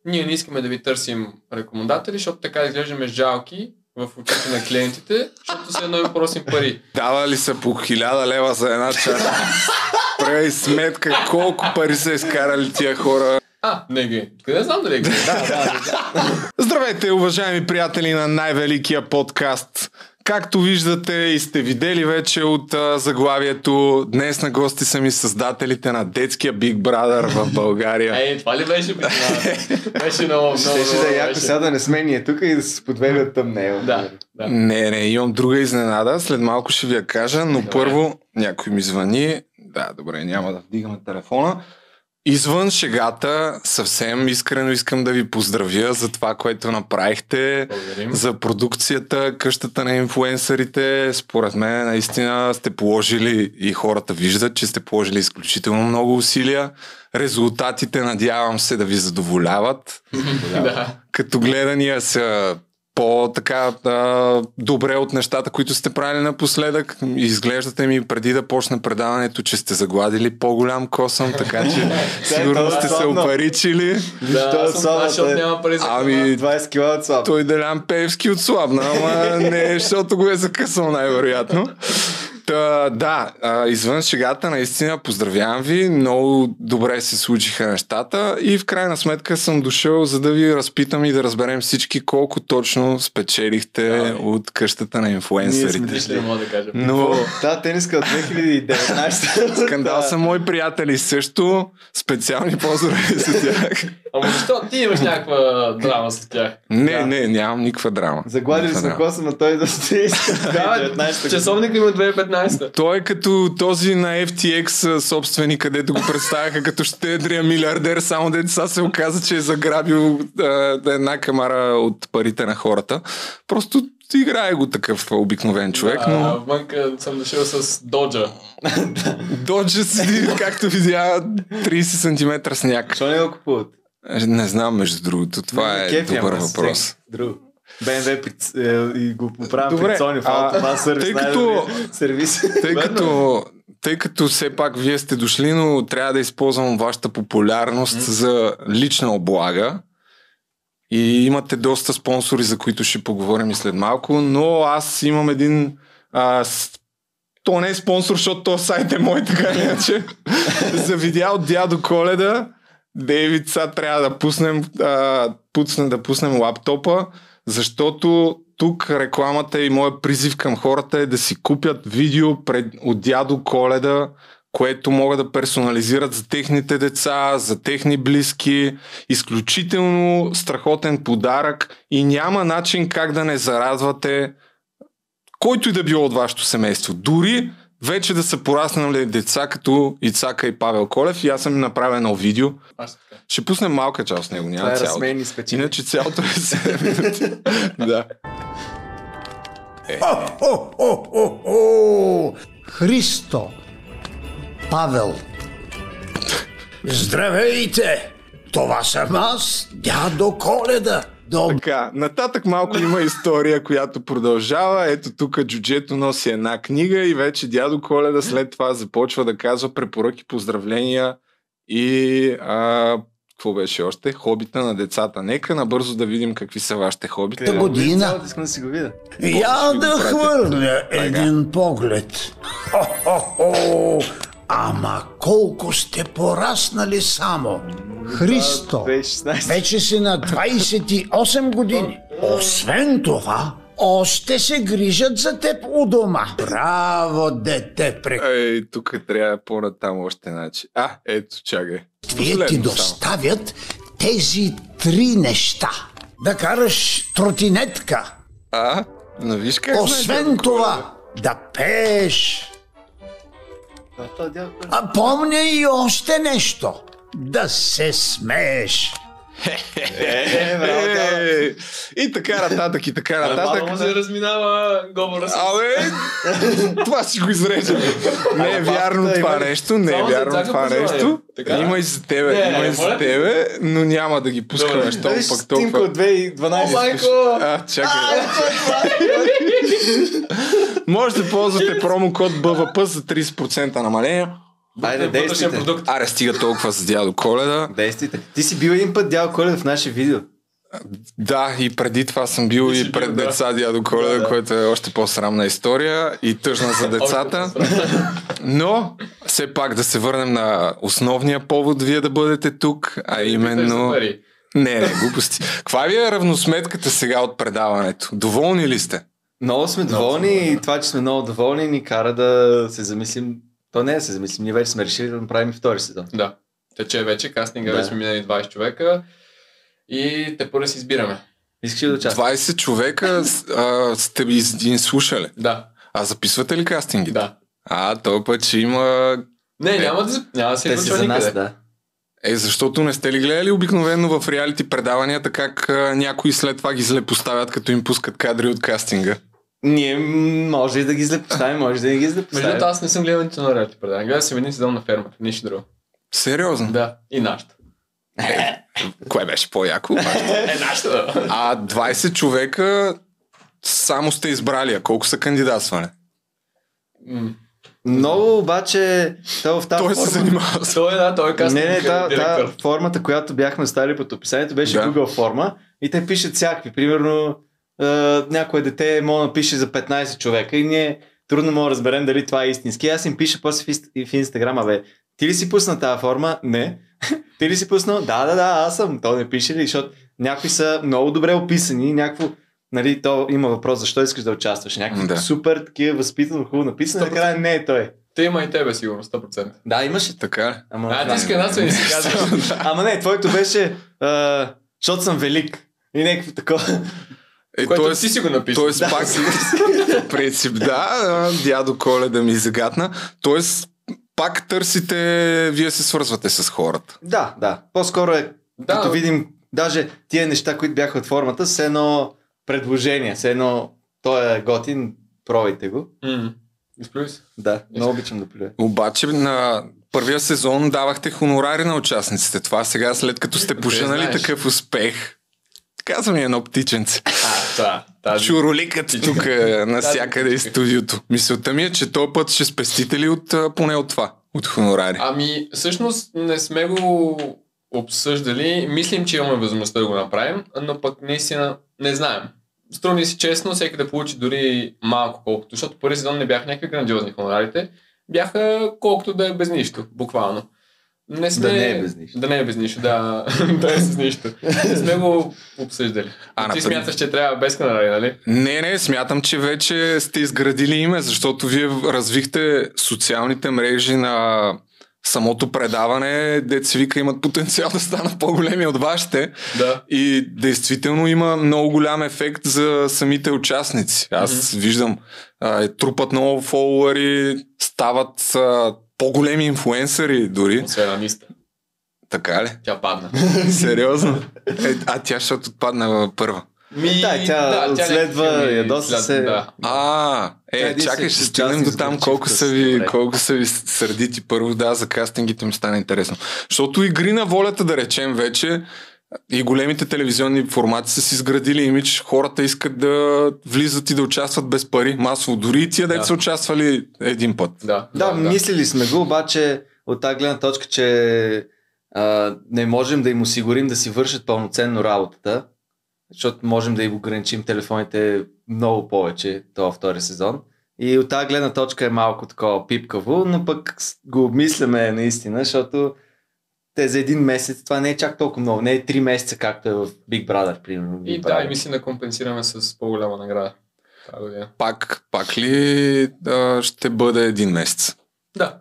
ние не искаме да ви търсим рекомендатели, защото така изглеждаме жалки в очите на клиентите, защото се едно им просим пари. Дава ли са по 1000 лева за една чаша? Прави сметка колко пари са изкарали тия хора. Не ги. Къде знам дали ги? Да. Здравейте, уважаеми приятели на най-великия подкаст. Както виждате и сте видели вече от заглавието, днес на гости са ми създателите на детския Big Brother в България. Това ли беше? Беше много. Щеше да е яко сега да не сме ние тук и да се подведат тъмнейл. Да. Не, имам друга изненада, след малко ще ви я кажа, но първо някой ми звъни. Да, добре, няма да вдигаме телефона. Извън шегата, съвсем искрено искам да ви поздравя за това, което направихте. Благодарим. За продукцията, къщата на инфлуенсърите. Според мен наистина сте положили и хората виждат, че сте положили изключително много усилия. Резултатите, надявам се, да ви задоволяват. Като гледания са по-така добре от нещата, които сте правили напоследък. Изглеждате ми преди да почне предаването, че сте загладили по-голям косъм, така че сигурно сте се опаричили. Защото няма пари за 20 кг отслабна. Той Делян Пеевски отслабна, ама не, защото го е закъсал най-вероятно. Извън шегата, наистина поздравявам ви, много добре се случиха нещата и в крайна сметка съм дошъл, за да ви разпитам и да разберем всички колко точно спечелихте от къщата на инфлуенсърите. Но... тениска от 2019. Скандал са мои приятели също, специални поздрави за тях. Ама защо? Ти имаш някаква драма с тях? Не, нямам никаква драма. Загладили с на коса, но той да се иска. Часовник има 2015. Той е като този на FTX собственик, където го представяха като щедрия милиардер, само деца се оказа, че е заграбил една камара от парите на хората. Просто играе го такъв обикновен човек, но... Вънка съм дошъл с Доджа. Доджа седи, както видя, 30 см сняг. Защо не го купуват? Не знам, между другото. Това е добър въпрос. Друг. BMW и го поправям при Sony в автоба сервис. Тъй като все пак вие сте дошли, но трябва да използвам вашата популярност за лична облага. И имате доста спонсори, за които ще поговорим и след малко, но аз имам един... то не е спонсор, защото този сайт е мой, така иначе. Завидя от дядо Коледа. Дейвид, сега трябва да пуснем лаптопа, защото тук рекламата и моя призив към хората е да си купят видео от дядо Коледа, което могат да персонализират за техните деца, за техни близки. Изключително страхотен подарък и няма начин как да не зарадвате който и да било от вашето семейство. Дори вече да са пораснали деца като Ицака и Павел Колев и аз съм направил едно видео. Ще пуснем малка част от него, няма цялото. Иначе цялото е 7 минути. Да. Христо! Павел! Здравейте! Това съм аз, дядо Коледа. Така, нататък малко има история, която продължава. Ето тук джуджето носи една книга и вече дядо Коледа след това започва да казва препоръки, поздравления и какво беше още? Хобита на децата. Нека набързо да видим какви са вашите хобита. Година. Искам да си го видя. Я да хвърля един поглед. Ама колко сте пораснали само. Христо, вече си на 28 години. Освен това, още се грижат за теб у дома. Браво, дете! Тук трябва по-натам още начин. Ето, чакай. Вие ти доставят тези 3 неща. Да караш тротинетка. Но виж как освен това, да пееш. Помня и още нещо. Да се смееш. И така нататък, и така нататък. Малко се разминава говора си. Това си го изрежем. Не е вярно това нещо, не е вярно това нещо. Има и за тебе, но няма да ги пускаме, що пък толкова. Тимко 2012. Чакай. Може да ползвате промокод БВП за 30% намаление. Айде, действайте. Аре, стига толкова с Дядо Коледа. Действайте. Ти си бил един път Дядо Коледа в наше видео. Да, и преди това съм бил и пред деца Дядо Коледа, което е още по-срамна история и тъжна за децата. Но, все пак да се върнем на основния повод вие да бъдете тук, а именно... Не, глупости. Каква ви е равносметката сега от предаването? Доволни ли сте? Много сме доволни и това, че сме много доволни, ни кара да се замислим. То не е да се замислим, ние вече сме решили да направим втори сезон. Да. Тече вече, кастинга вече сме минали 20 човека и те първо си избираме. Искаш ли да участваш? 20 човека сте един слушали? Да. А записвате ли кастинги? Да. Този път ще има... Не, няма да се излъчва никъде. Да. Защото не сте ли гледали обикновено в реалити предаванията как някои след това ги злепоставят, като им пускат кадри от кастинга? Ние може и да ги злепоставим, може да ги злепоставим. Между аз не съм гледал нито на реалити предавания. Гледал съм един сезон на Фермата, нищо друго. Сериозно? Да, и нашата. Кое беше по-яко? Нашата. 20 човека само сте избрали, а колко са кандидатстване? Много обаче в тази той се занимава. Той е кастинг. Не, та формата, която бяхме стали под описанието, беше Google форма и те пишат всякакви. Примерно някое дете може да напише за 15 човека и ние трудно мога да разберем дали това е истински. Аз им пиша после в Инстаграма, ти ли си пусна тази форма? Не. Ти ли си пуснал? Да, аз съм. То не пише ли, защото някои са много добре описани, някакво, нали, то има въпрос защо искаш да участваш. Някакви супер такива възпитано, хубаво написано, накрая не е той. Те има и тебе сигурно, 100%. Да, имаше. Така. Ти иска една и си казваш. Ама не, твоето беше, защото съм велик. И някакво такова. Което ти си го написал. Тоест пак принцип, Дядо Коледа ми загатна. Тоест пак търсите, вие се свързвате с хората. Да. По-скоро като видим даже тия неща, които бяха от формата, с едно предложение, с едно той е готин, пробайте го. Изплюй се. Да, много обичам да плюя. Обаче на първия сезон давахте хонорари на участниците. Това сега, след като сте поженали такъв успех, казва ми едно птиченце. Чуроликът тук насякъде из студиото. Мисълта ми е, че този път ще спестите ли поне от това? От хонорари? Всъщност не сме го обсъждали. Мислим, че имаме възможността да го направим, но пък наистина не знаем. Струва си честно, всеки да получи дори малко колкото, защото първи сезон не бяха някакви грандиозни хонорарите, бяха колкото да е без нищо, буквално. Да не е без нищо. Да е с нищо. Не сме го обсъждали. Ти смяташ, че трябва без хонорари, нали? Не, смятам, че вече сте изградили име, защото вие развихте социалните мрежи на самото предаване, деца вика имат потенциал да станат по-големи от вашите. Да. И действително има много голям ефект за самите участници. Аз виждам, трупат много фолуари, стават по-големи инфлуенсъри дори. Освен Аниста. Така ли? Тя падна. Сериозно? Тя защото отпадна първа. Тя следва ядоса се. Чакай, ще стигнем до там колко са ви сърдити първо, за кастингите ми стана интересно. Защото игри на волята, да речем вече, и големите телевизионни формати са си изградили имидж, хората искат да влизат и да участват без пари, масово. Дори и тия деца са участвали един път. Мислили сме го, обаче от тази гледна точка, че не можем да им осигурим да си вършат пълноценно работата, защото можем да им ограничим телефоните много повече този втори сезон. И от тази гледна точка е малко такова пипкаво, но пък го обмисляме наистина, защото те за един месец, това не е чак толкова много, не е 3 месеца, както е в Big Brother, примерно. И мислим да компенсираме с по-голяма награда. Пак ли ще бъде един месец? Да.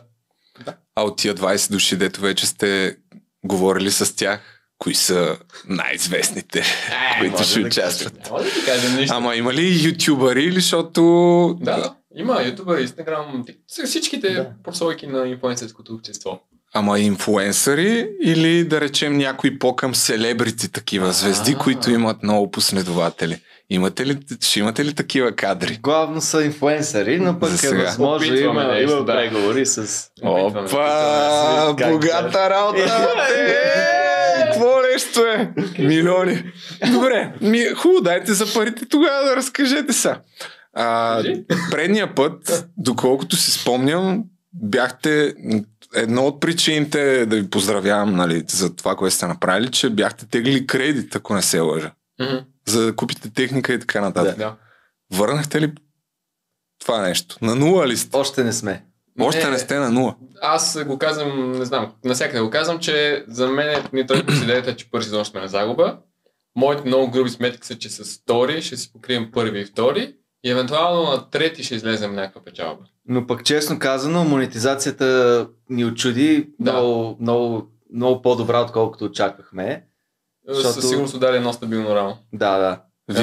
А от тия 20 души, дето вече сте говорили с тях, кои са най-известните, които ще участват? Няма да ти кажем нищо. Ама има ли ютубъри, защото... Да, има ютубъри, инстаграм, всичките прослойки на инфлуенсърското общество. Ама инфлуенсъри или да речем някои по-към селебрити такива звезди, които имат много последователи? Ще имате ли такива кадри? Главно са инфлуенсъри, но пък е възможно има преговори с... Опа! Богата работа! Какво нещо е? Милиони! Добре, хубаво, дайте за парите тогава да разкажете са. Предния път, доколкото си спомням, бяхте... Едно от причините да ви поздравявам, нали, за това, което сте направили, че бяхте теглили кредит, ако не се лъжа. За да купите техника и така нататък. Да. Върнахте ли това нещо? На нула ли сте? Още не сме. Още не сте на нула. Аз го казвам, не знам, навсякъде го казвам, че за мен ни той с идеята, че първи сезон сме на загуба. Моите много груби сметки са, че с втори ще си покрием първи и втори и евентуално на трети ще излезем някаква печалба. Но пък честно казано, монетизацията ни очуди много по-добра, отколкото очаквахме. Със сигурност удари едно стабилно рамо. Да.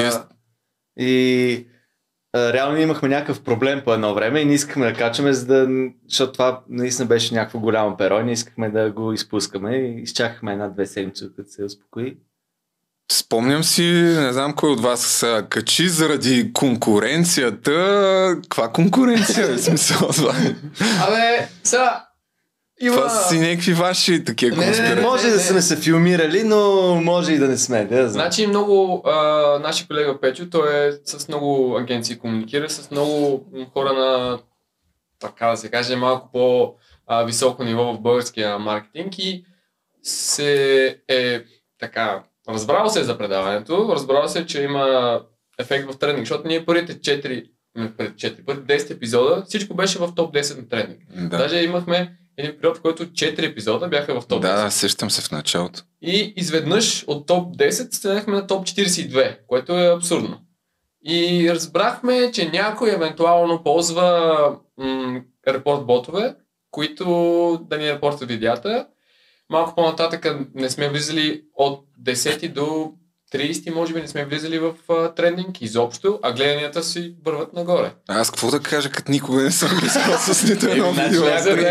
И реално имахме някакъв проблем по едно време и не искахме да качаме, защото това наистина беше някакво голямо перо и не искахме да го изпускаме и изчакахме 1-2 седмици, като се успокои. Спомням си, не знам кой от вас се качи заради конкуренцията. Каква конкуренция е смисъл това? Абе, сега... Това са си някакви ваши такива конспирации. Не, може да сме се филмирали, но може и да не сме. Да, значи много наши колега Печо, той е с много агенции комуникира, с много хора на, така да се каже, малко по-високо ниво в българския маркетинг и се е така... Разбрал се за предаването, разбрал се, че има ефект в тренинг, защото ние първите 10 епизода, всичко беше в топ 10 на тренинг. Да. Даже имахме един период, в който 4 епизода бяха в топ 10. Да, сещам се в началото. И изведнъж от топ 10 стигнахме на топ 42, което е абсурдно. И разбрахме, че някой евентуално ползва репорт-ботове, които да ни репортват видеята. Малко по-нататък не сме влизали от 10 до 30, може би не сме влизали в трендинг изобщо, а гледанията си върват нагоре. Аз какво да кажа, като никога не съм влизал с нито едно видео.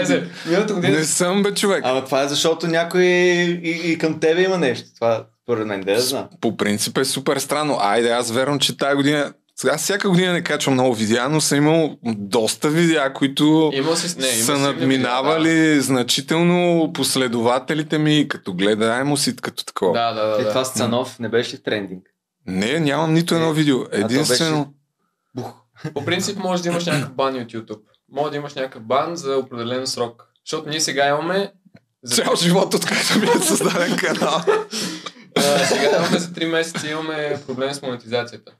Не съм бе, човек. Ама това е защото някой и към тебе има нещо. Това според мен да знам. По принцип е супер странно. Айде, аз вервам, че тази година... Сега всяка година не качвам много видеа, но съм имал доста видеа, които са надминавали значително последователите ми, като гледаемост и като такова. Да. Това с Цанов не беше в трендинг? Не, нямам нито едно видео. Единствено... По принцип може да имаш някакъв бан от YouTube. Може да имаш някакъв бан за определен срок. Защото ние сега имаме... Цял живот, откакто ми е създаден канал. Сега имаме за 3 месеца имаме проблем с монетизацията.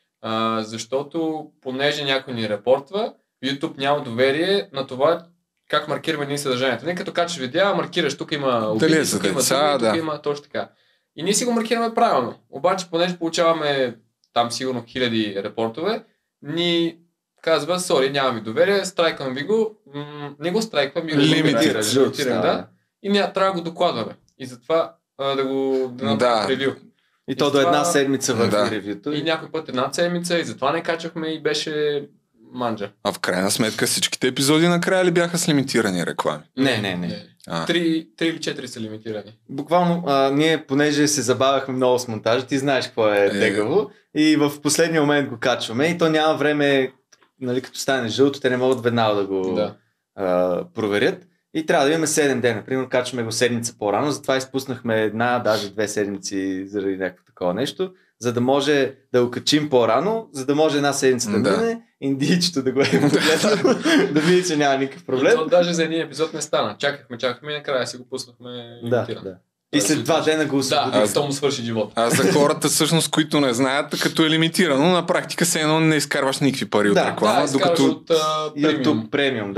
Защото понеже някой ни репортва, YouTube няма доверие на това как маркираме ние съдържанието. Не като качаш видеа, маркираш, тук има обиди, тук има думи, тук има точно така. И ние си го маркираме правилно. Обаче, понеже получаваме там сигурно 1000 репортове, ни казва, сори, нямаме доверие, страйквам ви го, не го страйквам, ми го лимитирам, да. И ние трябва да го докладваме. И затова да направим ревю. И то до една седмица върху ревюто. И някой път една седмица и затова не качахме и беше манджа. А в крайна сметка всичките епизоди накрая ли бяха с лимитирани реклами? Не. 3 или 4 са лимитирани. Буквално ние, понеже се забавяхме много с монтажа, ти знаеш какво е тегаво и в последния момент го качваме и то няма време, нали, като стане жълто, те не могат веднага да го проверят. И трябва да имаме 7 дена. Примерно качваме го седмица по-рано, затова изпуснахме даже 2 седмици заради някакво такова нещо, за да може да го качим по-рано, за да може една седмица да мине, индийчето да го е погледнал, да види, че няма никакъв проблем. То даже за един епизод не стана. Чакахме и накрая си го пуснахме. Да. И след 2 дена го освободих. Да, то му свърши живота. А за хората всъщност, които не знаят, като е лимитирано, на практика се едно не изкарваш никакви пари от реклама, докато от YouTube премиум,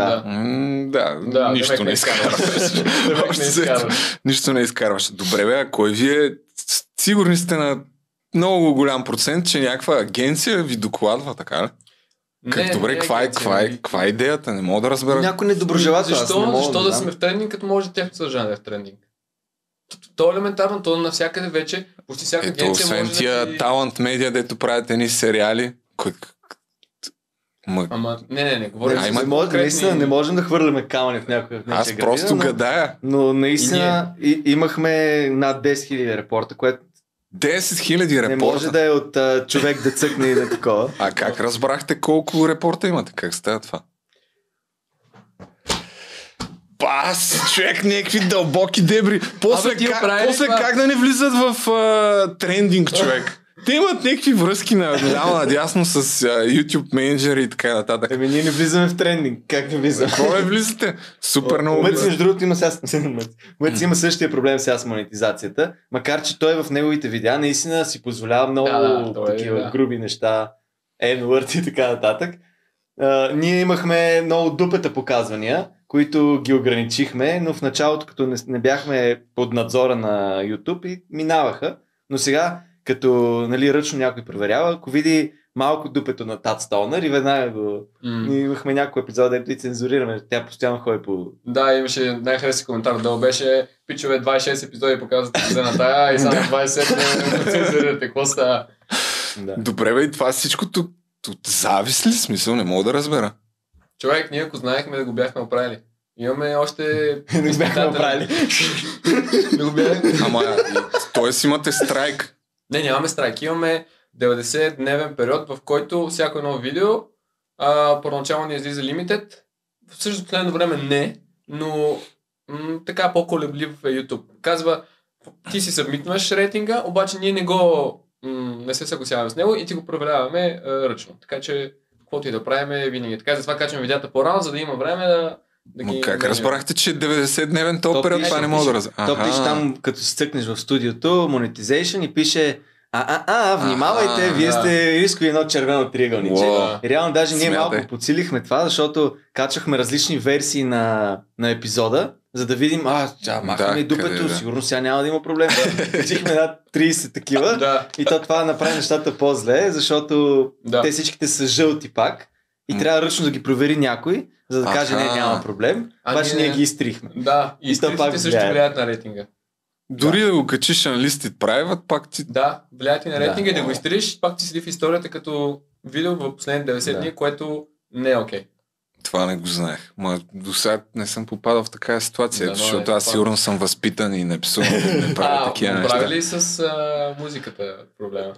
нищо не изкарваш. Нищо не изкарваш. Добре бе, а кой вие сигурни сте на много голям процент, че някаква агенция ви докладва, така ли? Добре, каква е идеята? Не мога да разбера. Някой недоброжелател. Защо да сме в трендинг, като може тяхното съдържание в трендинг? То е елементарно, то навсякъде вече, почти всяка агенция освен може тия талант медиа, дето правят едни сериали. Не говорим. Наистина не можем да хвърляме камъни в някоя градина. Аз просто гадая. Но наистина имахме над 10 000 репорта, което 10 000 репорта? Не може да е от човек да цъкне и да такова. А как разбрахте колко репорта имате? Как става това? Човек, някакви дълбоки дебри. После как да не влизат в трендинг, човек? Те имат някакви връзки наляво надясно с YouTube менеджери и така нататък. Ние не влизаме в трендинг. Как не влизаме? Какво не влизате? Супер много влизате. Между другото има има същия проблем сега с монетизацията, макар че той в неговите видеа наистина си позволява много такива груби неща, N-word и така нататък. Ние имахме много дупета показвания, които ги ограничихме, но в началото, като не бяхме под надзора на YouTube, и минаваха. Но сега, като ръчно някой проверява, ако види малко дупето на Тат Стоунър и веднага го... Ние имахме някой епизод, дето и цензурираме. Тя постоянно ходи по... Да, имаше най-хареси коментар долу, беше пичове 26 епизоди показвате за на тая и само 27 не цензурирате. Какво става? Добре, бе, и това всичкото завис ли смисъл? Не мога да разбера. Човек, ние ако знаехме да го бяхме оправили. Имаме още... Не го бяхме оправили. Ама, т.е. имате страйк. Не, нямаме страйк. Имаме 90-дневен период, в който всяко едно видео първоначално ни излиза лимитед. В същото последно време не, но така по-колеблив е YouTube. Казва, ти си събмитваш рейтинга, обаче ние не се съгласяваме с него и ти го проверяваме ръчно. Така че, каквото и да правим, винаги. Така затова качваме видеята по-рано, за да има време да ги... Как разбрахте, че 90-дневен топ период, това не мога да разбера. То пише там, като си цъкнеш в студиото, monetization и пише внимавайте, вие сте рискови едно червено триъгълниче. Реално даже ние малко подсилихме това, защото качвахме различни версии на епизода, за да видим, махаме и дупето, сигурно сега няма да има проблем. Качихме над 30 такива и това направи нещата по-зле, защото те всичките са жълти пак и трябва ръчно да ги провери някой, за да каже няма проблем. Обаче ние ги изтрихме. Да, и изтрихте също влияят на рейтинга. Дори да го качиш на Listed Private, пак ти... Да, влияят и на рейтинга, да го изтриш, пак ти седи в историята като видео в последните 90 дни, което не е окей. Това не го знаех. До сега не съм попадал в такава ситуация, защото аз сигурно съм възпитан и не псувам да не правя такива неща. Прави ли с музиката проблема?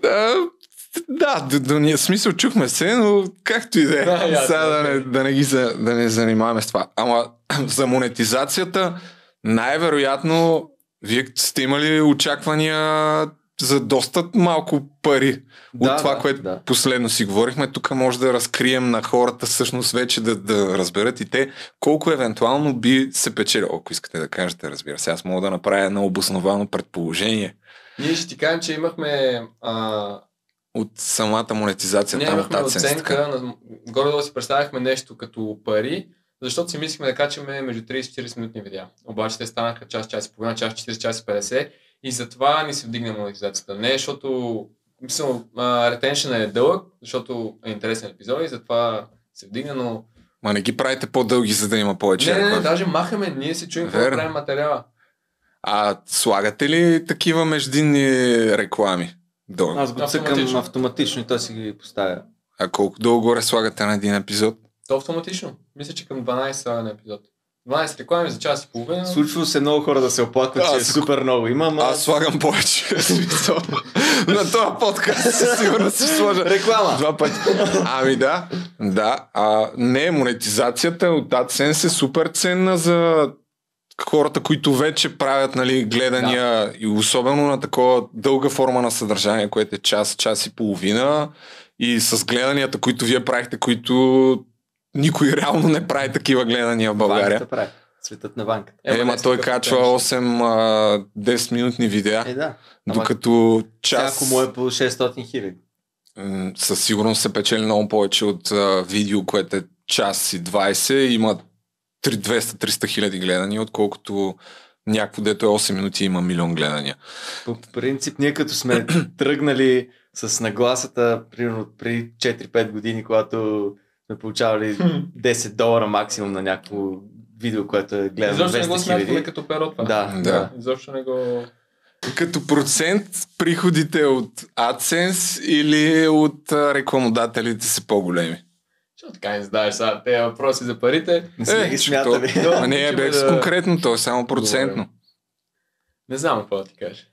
Да, смисъл чухме се, но както и да е. Сега да не занимаваме с това. Ама за монетизацията най-вероятно вие сте имали очаквания за доста малко пари от това, което последно си говорихме. Тук може да разкрием на хората всъщност вече да разберат и те колко евентуално би се печелил. Ако искате да кажете, разбира се. Аз мога да направя едно обосновано предположение. Ние ще ти кажем, че имахме... От самата монетизация. Ние имахме оценка, горе-долу си представяхме нещо като пари, защото си мислихме да качаме между 30 и 40 минутни видеа. Обаче те станаха час и половина, час 40, час 50 и затова ни се вдигна монетизацията. Не, защото ретеншън е дълъг, защото е интересен епизод и затова се вдигна, но... Ма не ги правите по-дълги, за да има повече. Не, даже махаме, ние се чуем какво правим материала. Слагате ли такива междинни реклами? Аз го цъкам автоматично и той си ги поставя. А колко дълго горе слагате на един епизод? То автоматично. Мисля, че към 12 слага на епизод. 12 реклами за час и половина. Случва се много хора да се оплакват, че е супер много. Аз слагам повече. На този подкаст със сигурност си сложа реклама. 2 пъти. Ами да. Не, монетизацията от AdSense е супер ценна за хората, които вече правят гледания и особено на такова дълга форма на съдържание, което е час и половина и с гледанията, които вие правихте, които никой реално не прави такива гледания в България. Ванката прави. Светът на Ванката. Той качва 8-10 минутни видеа, докато час... Всяко му е по 600 хиляди. Със сигурност се печели много повече от видео, което е час и 20 и има 200-300 хиляди гледания, отколкото някакво, дето е 8 минути и има милион гледания. По принцип, ние като сме тръгнали с нагласата, примерно преди 4-5 години, когато сме получавали $10 максимум на някакво видео, което е гледано 200 хиляди. Изобщо не го смятаме като перо това. Да. Изобщо не го... Като процент приходите от AdSense или от рекламодателите са по-големи? Що така не знаеш сега? Те въпроси за парите. Не сме ги смятали. Не е без конкретно, то е само процентно. Не знам какво да ти кажа.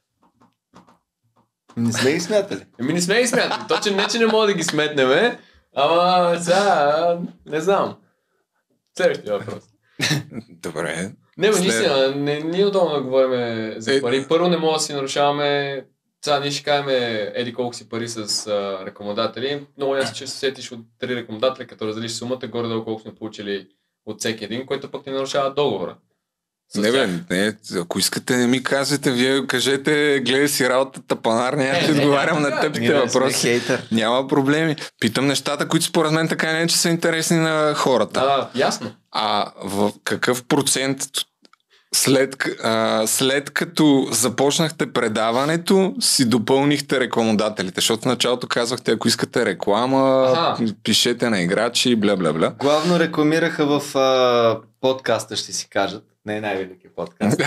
Не сме ги смятали. Не сме ги смятали. Точно не, че не мога да ги сметнем, ама сега не знам. Следващия въпрос. Добре. Не, наистина, не е удобно да говорим за пари. Първо не мога да си нарушаваме Сега ние ще кажем еди колко си пари с рекламодатели. Много ясно, че се сетиш от 3 рекламодатели, като разделиш сумата, горе-долу колко сме получили от всеки един, който пък не нарушава договора. Не, ако искате не ми казвате, вие кажете, гледай си работата, панар, няма да отговарям на тъпите въпроси. Няма проблеми. Питам нещата, които според мен така не, че са интересни на хората. Ясно. А в какъв процент след като започнахте предаването, си допълнихте рекламодателите? Защото в началото казвахте, ако искате реклама, пишете на играчи, бля-бля-бля. Главно рекламираха в подкаста, ще си кажат. Не е най-великият подкаст.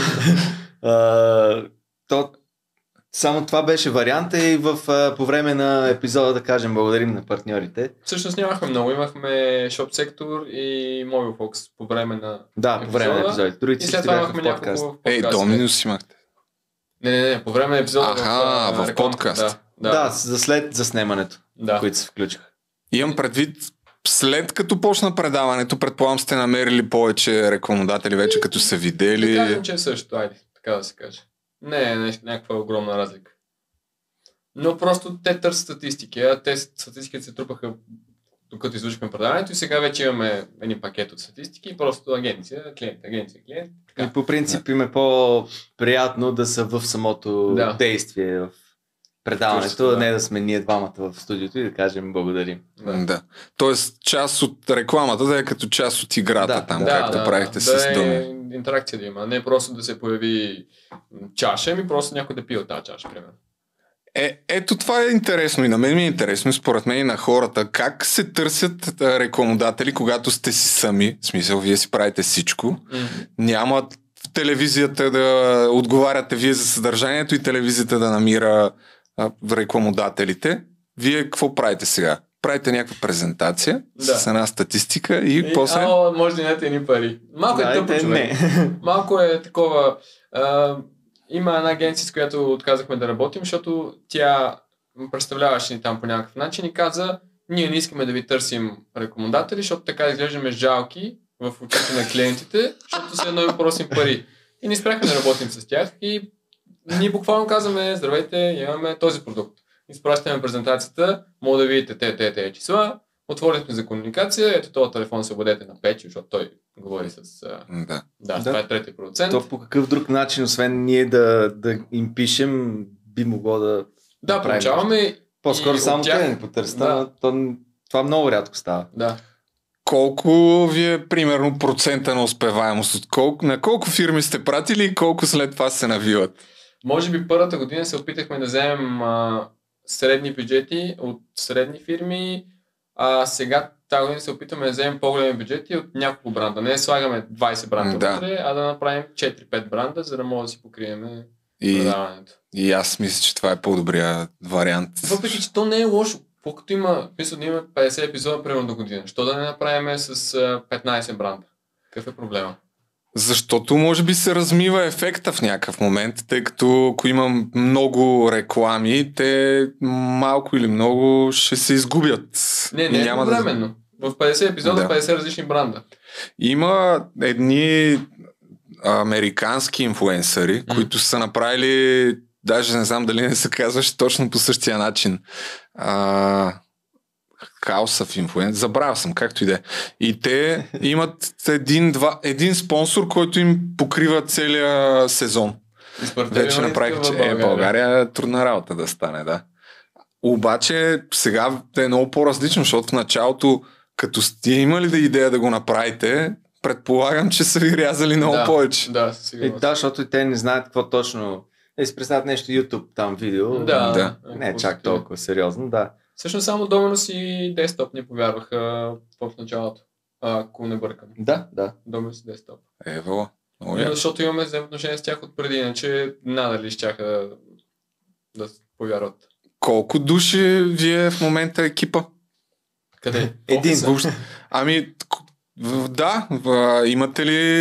Само това беше варианта и по време на епизода да кажем благодарим на партньорите. Всъщност нямахме много. Имахме Shop Sector и Mobile Fox по време на по време на епизодите. Другите и след това имахме няколко подкаст. Доминус имахте. Не, по време на епизода в подкаст. Да, след заснемането, които се включиха. Имам предвид, след като почна предаването, предполагам сте намерили повече рекламодатели вече, като са видели. Да кажем, че е също, айде, така да се каже. Не е някаква огромна разлика. Но просто те търсят статистики, а те статистиките се трупаха докато излъчихме предаването и сега вече имаме един пакет от статистики и просто агенция, клиент. Така. И по принцип им е по-приятно да са в самото действие в предаването, не да сме ние двамата в студиото и да кажем благодарим. Да. Тоест част от рекламата да е като част от играта там, както правихте с думи. Интеракция да има, не просто да се появи чаша, ами просто някой да пие от тази чаша, примерно. Ето това е интересно и на мен ми е интересно и според мен и на хората. Как се търсят рекламодатели, когато сте си сами? В смисъл, вие си правите всичко. Няма в телевизията да отговаряте вие за съдържанието и телевизията да намира рекламодателите. Вие какво правите сега? Правите някаква презентация с една статистика и после... може да имате едни пари. Малко е тъпо, човек. Малко е такова... Има една агенция, с която отказахме да работим, защото тя представляваше ни там по някакъв начин и каза, ние не искаме да ви търсим рекламодатели, защото така изглеждаме жалки в очите на клиентите, защото се едно и просим пари. И не спряхме да работим с тях и ние буквално казваме, здравейте, имаме този продукт. Изпращаме презентацията, мога да видите те числа, отворихме за комуникация, ето този телефон се бъдете на Печи, защото той говори с... това е трети продуцент. То по какъв друг начин, освен ние да им пишем, би могло да получаваме. По-скоро само те не потърсят, това много рядко става. Да. Колко ви е примерно процента на успеваемост? На колко фирми сте пратили и колко след това се навиват? Може би първата година се опитахме да вземем средни бюджети от средни фирми, а сега тази година се опитаме да вземем по-големи бюджети от няколко бранда. Не слагаме 20 бранда вътре, а да направим 4-5 бранда, за да може да си покрием предаването. И аз мисля, че това е по-добрия вариант. Въпреки, че то не е лошо. Колкото има, мисля да има 50 епизода примерно до година. Що да не направим с 15 бранда? Какъв е проблема? Защото може би се размива ефекта в някакъв момент, тъй като ако има много реклами, те малко или много ще се изгубят. Не е временно. В 50 епизода 50 различни бранда. Има едни американски инфлуенсъри, които са направили, даже не знам дали не се казваше точно по същия начин. Хаусъв инфлуенс, забравя съм, както и да е. И те имат един спонсор, който им покрива целия сезон. Вече направих, че България е трудна работа да стане, да. Обаче сега е много по-различно, защото в началото, като сте имали да идея да го направите, предполагам, че са ви рязали много повече. Да, сигурно. Защото и те не знаят какво точно. Си представят нещо YouTube там видео. Не е чак толкова сериозно, да. Всъщност само Доминус и Desktop ни повярваха в началото, ако не бъркам. Да. Доминус и Desktop. Ево. Защото имаме взаимоотношения с тях от преди, иначе надали щяха да повярват. Колко души вие в момента екипа? Къде? Един. Имате ли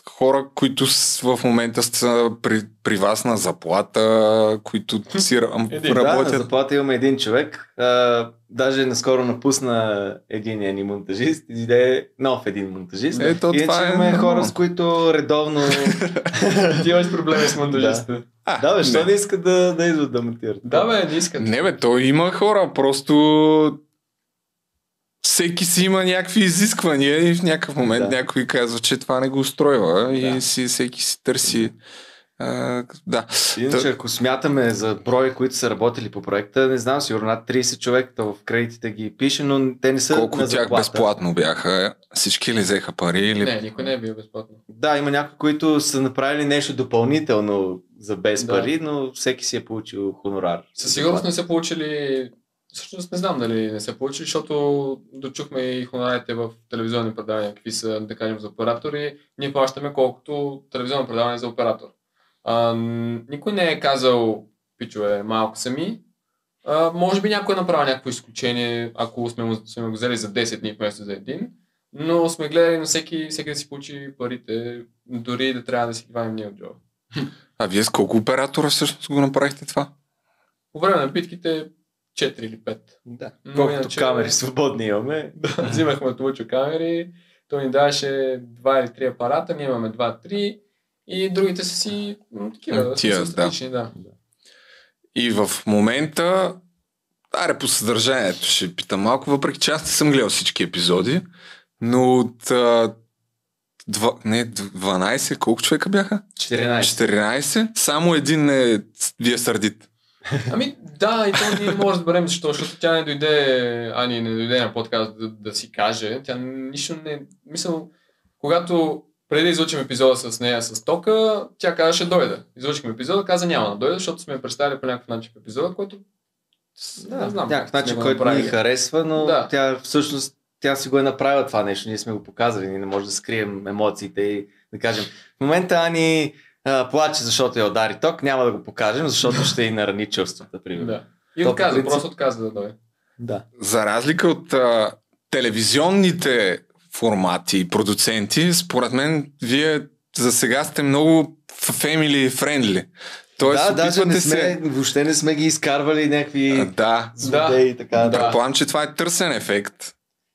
хора, които в момента са при вас на заплата, които си работят. Да, на заплата имаме един човек. Даже наскоро напусна един ни монтажист, иде нов един монтажист. Иначе имаме хора, с които редовно... Ти имаш проблеми с монтажистите. Да, бе, що не искат да идват да монтират? Да, бе, не искат. Не, бе, то има хора, просто всеки си има някакви изисквания и в някакъв момент някой казва, че това не го устройва и всеки си търси. Да. Иначе, ако смятаме за броя, които са работили по проекта, не знам, сигурно над 30 човека в кредитите ги пише, но те не са колко на заплата. Колко тях безплатно бяха? Всички ли взеха пари? Или... Не, никой не е бил безплатно. Да, има някои, които са направили нещо допълнително за без пари, но всеки си е получил хонорар. Със сигурност не са получили... Всъщност не знам дали не са получили, защото дочухме и хонорарите в телевизионни предавания, какви са, да кажем, за оператори. Ние плащаме колкото телевизионно предаване за оператор. Никой не е казал, пичове, малко сами. Може би някой е направил някакво изключение, ако сме го взели за 10 дни вместо за един, но сме гледали на всеки да си получи парите, дори да трябва да си ги вадим ние от джоба. А вие с колко оператора всъщност го направихте това? По време на битките 4 или 5. Да. Колкото камери свободни имаме. Да, взимахме от Лучо камери, той ни даваше 2 или 3 апарата, ние имаме 2-3 и другите са си такива, са статични, да. И в момента, по съдържанието ще питам малко, въпреки че аз не съм гледал всички епизоди, но от 12, колко човека бяха? 14. Само един ви е сърдит. Ами да, и то ние може да берем защото тя не дойде на подкаст да си каже. Тя нищо не... Мисъл, когато преди да излучим епизода с нея с Тока, тя каза ще дойде. Излучихме епизода, каза няма да дойде, защото сме представили по някакъв начин епизода, който не знам. Някакъв начин, който ни харесва, но тя всъщност си го е направила това нещо, ние сме го показали, ние не можем да скрием емоциите и да кажем. В момента Ани плаче, защото я удари ток, няма да го покажем, защото ще и нарани чувствата, примерно. Да. И отказа, просто отказа да дойде. Да. За разлика от телевизионните формати и продуценти, според мен вие за сега сте много family friendly. Тоест, даже въобще не сме ги изкарвали някакви злодеи и така. Предполагам, че това е търсен ефект.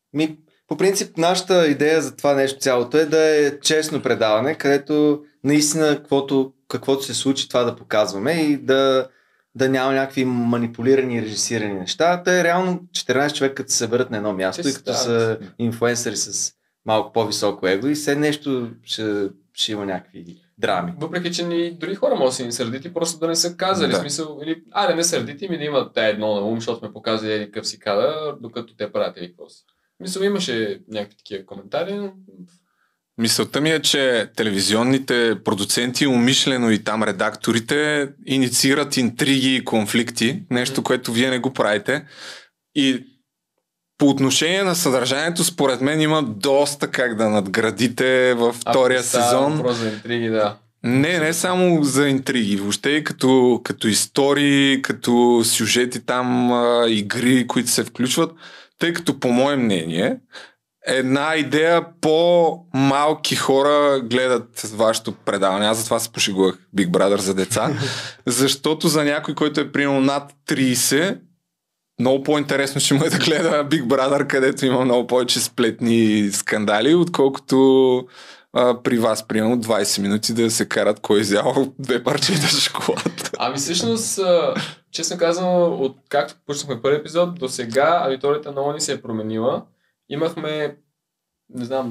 По принцип, нашата идея за това нещо цялото е да е честно предаване, където наистина каквото се случи, това да показваме и да няма някакви манипулирани и режисирани неща. Те реално 14 човека като се съберат на едно място и като са инфлуенсъри с малко по-високо его и все нещо ще има някакви драми. Въпреки, че дори хора могат да са ни сърдити, просто да не са казали. В смисъл, или не сърдити ми да имат едно на ум, защото сме показали един къв си кадър, докато те правят или какво си. Мисля, имаше някакви такива коментари, но... Мисълта ми е, че телевизионните продуценти умишлено и там редакторите инициират интриги и конфликти, нещо, което вие не го правите. И по отношение на съдържанието, според мен има доста как да надградите във втория сезон. Просто за интриги, да. Не само за интриги, въобще и като истории, като сюжети там, игри, които се включват, тъй като по мое мнение една идея по-малки хора гледат вашето предаване. Аз затова се пошегувах Big Brother за деца, защото за някой, който е примерно над 30, много по-интересно ще му е да гледа Big Brother, където има много повече сплетни скандали, отколкото при вас, примерно 20 минути да се карат кой изял 2 парчета шоколад. Ами всъщност, честно казано, от както пуснахме първи епизод, до сега аудиторията много ни се е променила. Имахме, не знам,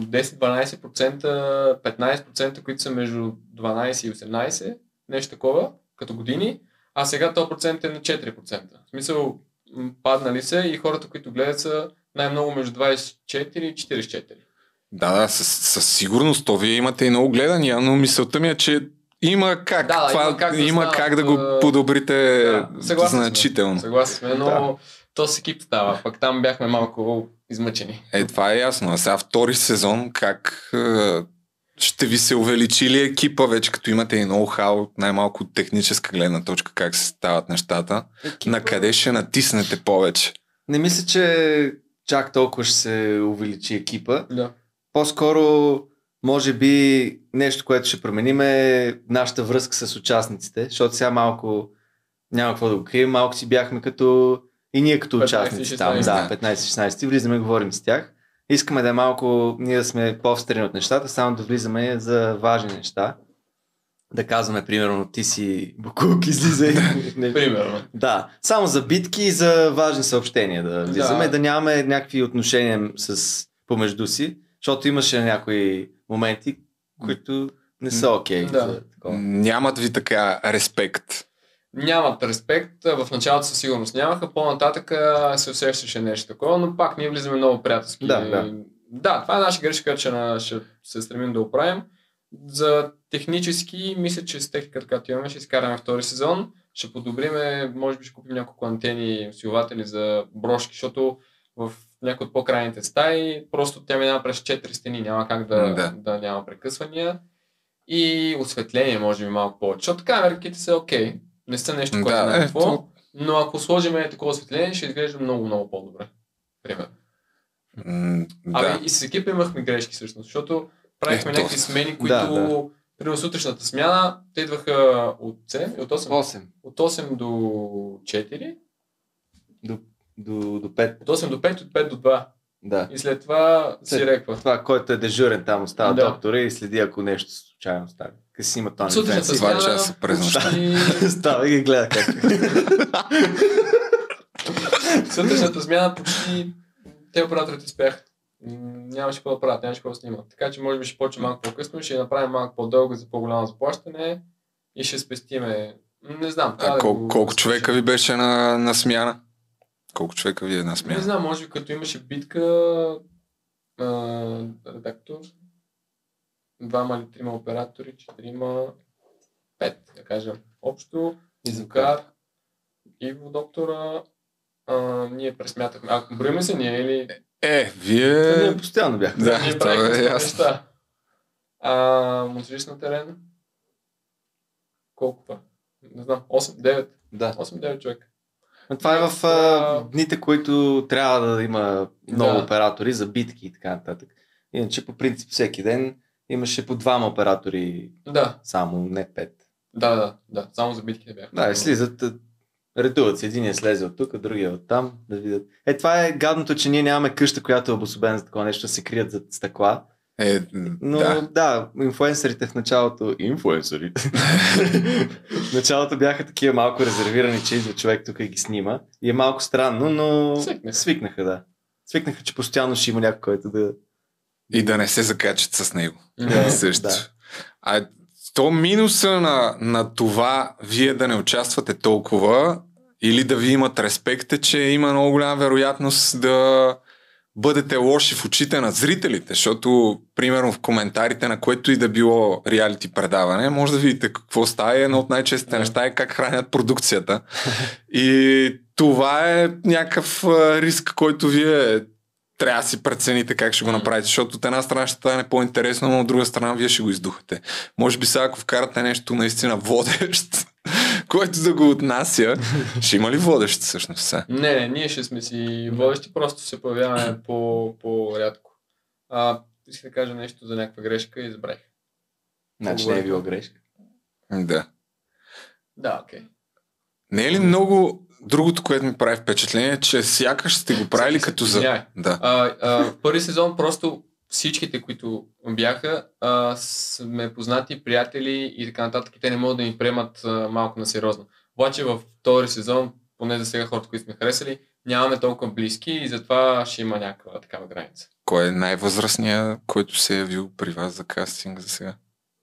10-12%, 15%, които са между 12 и 18, нещо такова, като години, а сега този процент е на 4%. В смисъл, паднали са и хората, които гледат са най-много между 24 и 44. Да, със сигурност, то вие имате и много гледания, но мисълта ми е, че има как да го подобрите значително. Съгласен сме, но то с екип става, пък там бяхме малко измъчени. Това е ясно, а сега втори сезон, как ще ви се увеличи ли екипа вече, като имате и ноу-хау, най-малко от техническа гледна точка, как се стават нещата, на къде ще натиснете повече? Не мисля, че чак толкова ще се увеличи екипа. Да. По-скоро може би нещо, което ще променим е нашата връзка с участниците, защото сега малко няма какво да го крием, малко си бяхме като и ние като участници там, 15-16, влизаме и говорим с тях. Искаме да е малко, ние да сме по-встрани от нещата, само да влизаме за важни неща. Да казваме, примерно, ти си Букук, излизай. Примерно. Да, само за битки и за важни съобщения да влизаме, да нямаме някакви отношения помежду си, защото имаше някои моменти, които не са окей. Да. Нямат ви така респект? Нямат респект, в началото със сигурност нямаха, по-нататък се усещаше нещо такова, но пак ние влизаме много приятелски. Да, това е наша грешка, че ще се стремим да оправим. За технически, мисля, че с техниката, която имаме, ще изкараме втори сезон, ще подобриме, може би ще купим няколко антени, усилватели за брошки, защото в някои от по-крайните стаи просто тя минава през 4 стени, няма как да няма прекъсвания и осветление може би малко повече, защото камерките са окей. Не са нещо, което не е какво, но ако сложим такова осветление, ще изглежда много по-добре. Примерно. И с екипа имахме грешки всъщност, защото правихме някакви смени, които при сутрешната смяна те идваха от 7 от 8? От 8 до 4? До 5. От 8 до 5, от 5 до 2. Да. И след това си реква. Това, който е дежурен там, остава доктора и следи ако нещо случайно стане. Къде си има това сутрешната смяна, 2 часа през нощта. Става и ги гледа как. Сутрешната смяна почти те операторите спяха. Нямаше какво да правят, нямаше какво да снимат. Така че може би ще почне малко по-късно, ще направим малко по-дълго за по-голямо заплащане и ще спестиме. Не знам. Колко човека ви беше на смяна? Колко човека ви е на смяна? Не знам, може би като имаше битка, редактор, 2 или 3 оператори, 4, 5, да кажем. Общо, звукар, Иво доктора, ние пресмятахме. Броиме се ние или... Вие... Ние постоянно бяхме. Да, ние това е ясно. Монтажист на терен. Колко па? Не знам, 8-9. Да. 8-9 човека. Това е в дните, които трябва да има много оператори за битки и така нататък. Иначе по принцип всеки ден имаше по 2 оператори, само не 5. Да, само за битките бяха. Да, слизат, редуват се, единия слезе от тук, другия от там, да видят. Това е гадното, че ние нямаме къща, която е обособена за такова нещо, да се крият зад стъкла. Но инфлуенсърите в началото... В началото бяха такива малко резервирани, че идва човек тук и ги снима. И е малко странно, но свикнаха, Свикнаха, че постоянно ще има някой, който да... И да не се закачат с него. Също. То минуса на това вие да не участвате толкова или да ви имат респект е, че има много голяма вероятност да бъдете лоши в очите на зрителите, защото, примерно, в коментарите на което и да било реалити предаване, може да видите какво става. Едно от най-честите неща е как хранят продукцията. И това е някакъв риск, който вие трябва да си прецените как ще го направите, защото от една страна ще стане по-интересно, но от друга страна вие ще го издухате. Може би сега, ако вкарате нещо наистина водещ, който да го отнася, ще има ли водещ всъщност? Не, ние ще сме си водещи, просто се появяваме по-рядко. Исках да кажа нещо за някаква грешка и забравих. Значи не е било грешка. Да, окей. Не е ли много... Другото, което ми прави впечатление, че сякаш сте го правили като за... Първи сезон просто всичките, които бяха, сме познати, приятели и така нататък. И те не могат да ни приемат малко на сериозно. Обаче във втори сезон, поне за сега хората, които сме харесали, нямаме толкова близки и затова ще има някаква такава граница. Кой е най-възрастният, който се е явил при вас за кастинг за сега?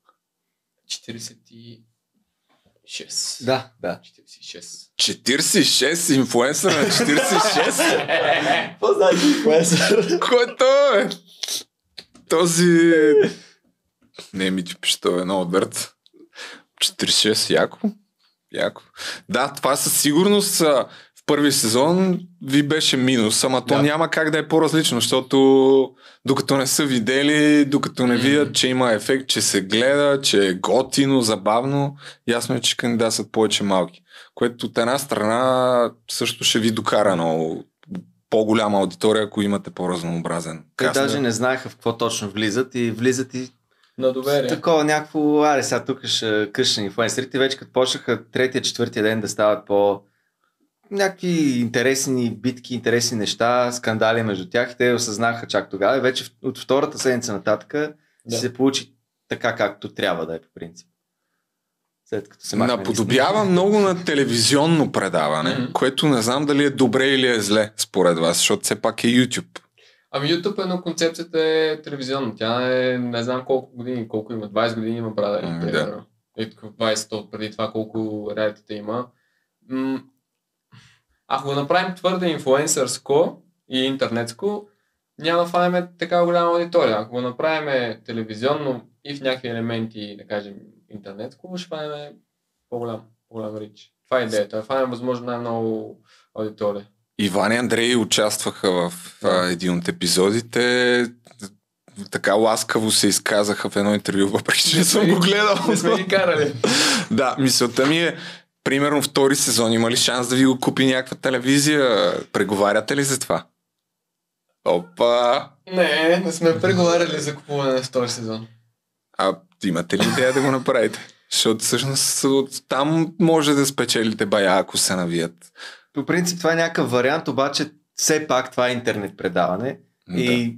46. Да. 46. 46? Инфлуенсър на 46? Какво значи инфлуенсър? Който е? Този... Не, Митю Пищо е много дърт. 46, яко. Да, това със сигурност в първи сезон ви беше минус, ама то няма как да е по-различно, защото докато не са видели, докато не видят, че има ефект, че се гледа, че е готино, забавно, ясно е, че кандидатстват повече малки. Което от една страна също ще ви докара много по-голяма аудитория, ако имате по-разнообразен каст. Те даже не знаеха в какво точно влизат и на доверие. Такова някакво, сега тук ще къща инфлуенсърите, вече като почнаха третия, четвъртия ден да стават по някакви интересни битки, интересни неща, скандали между тях и те осъзнаха чак тогава и вече от втората седмица нататък се получи така както трябва да е по принцип. След като се наподобява много на телевизионно предаване, което не знам дали е добре или е зле според вас, защото все пак е YouTube. Ами YouTube, но концепцията е телевизионна. Тя е не знам колко години, колко има, 20 години има правда. Да. И 20 преди това колко реалитета има. Ако го направим твърде инфлуенсърско и интернетско, няма да фанеме такава голяма аудитория. Ако го направим телевизионно и в някакви елементи, да кажем, интернетско, ще фанеме по-голям рич. Това е идеята. Фанеме възможно най-много аудитория. Иван и Андрей участваха в един от епизодите. Така ласкаво се изказаха в едно интервю, въпреки че не съм го гледал. Не сме ги карали. Да, мисълта ми е, примерно втори сезон, има ли шанс да ви го купи някаква телевизия? Преговаряте ли за това? Опа! Не сме преговаряли за купуване на втори сезон. А имате ли идея да го направите? Защото всъщност там може да спечелите бая, ако се навият. По принцип това е някакъв вариант, обаче все пак това е интернет предаване. Да. И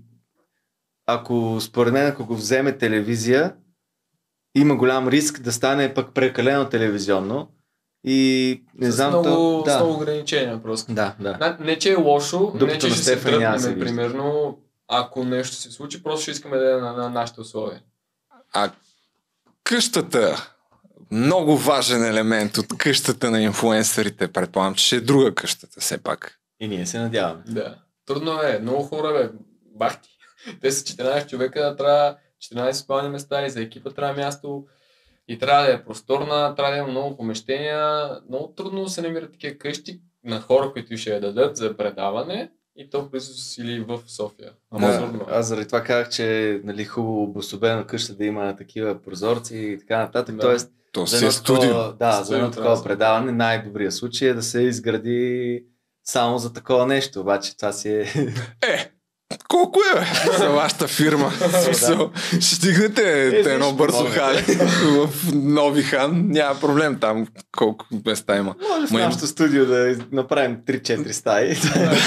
ако според мен, ако го вземе телевизия, има голям риск да стане пък прекалено телевизионно. И не знам... С много ограничения просто. Да. Не, че е лошо, не че ще се тръпнем, примерно. Ако нещо се случи, просто ще искаме да е на нашите условия. А къщата, много важен елемент от къщата на инфлуенсърите, предполагам, че ще е друга къщата все пак. И ние се надяваме. Да. Трудно е, много хора бахти. Те са 14 човека, трябва 14 спални места и за екипа трябва място и трябва да е просторна, трябва да има много помещения. Много трудно се намират такива къщи на хора, които ще я дадат за предаване и то близо или в София. Аз заради това казах, че нали, хубаво обособена къща да има такива прозорци и така нататък. Тоест, то си е студио. За едно такова предаване най-добрият случай е да се изгради само за такова нещо. Обаче това си е... Колко е за вашата фирма? Ще стигнете едно бързо хале в Нови Хан. Няма проблем там колко места има. Може в нашото студио да направим 3-4 стаи.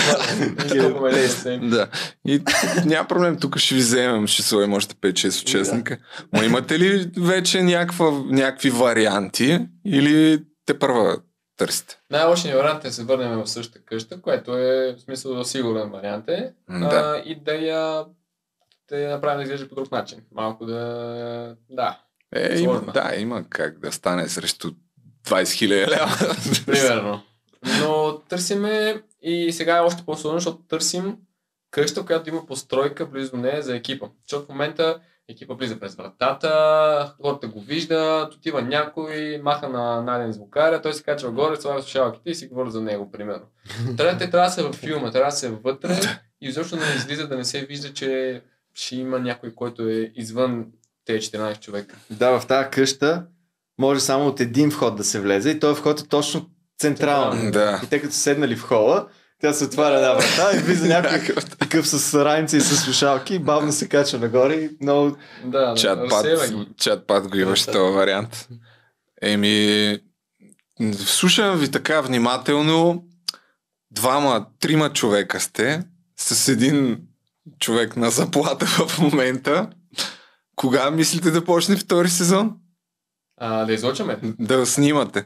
Да. И няма проблем, тук ще ви вземем, ще сложим още 5-6 участника. Но имате ли вече някакви варианти или те първа търсите? Най-лошият вариант е да се върнем в същата къща, което е в смисъл сигурен вариант и да я направим да изглежда по друг начин. Малко има как да стане срещу 20 000 лева. Примерно. Но търсиме и сега е още по-сложно, защото търсим къща, която има постройка близо до нея за екипа. Защото в момента екипа влиза през вратата, хората го виждат, отива някой, маха на Наден звукаря, той се качва горе, слага слушалките и си говори за него, примерно. Трябва да се във филма, трябва да се вътре и изобщо не излиза да не се вижда, че ще има някой, който е извън тези 14 човека. Да, в тази къща може само от един вход да се влезе и този вход е точно централен. Да. И те като седнали в хола, тя се отваря една врата и влиза някой такъв с раници и с слушалки, бавно се качва нагоре и много... Чат-пат го имаш този вариант. Слушам ви така внимателно, 2-3 човека сте, с един човек на заплата в момента. Кога мислите да почне втори сезон? Да излъчваме? Да снимате.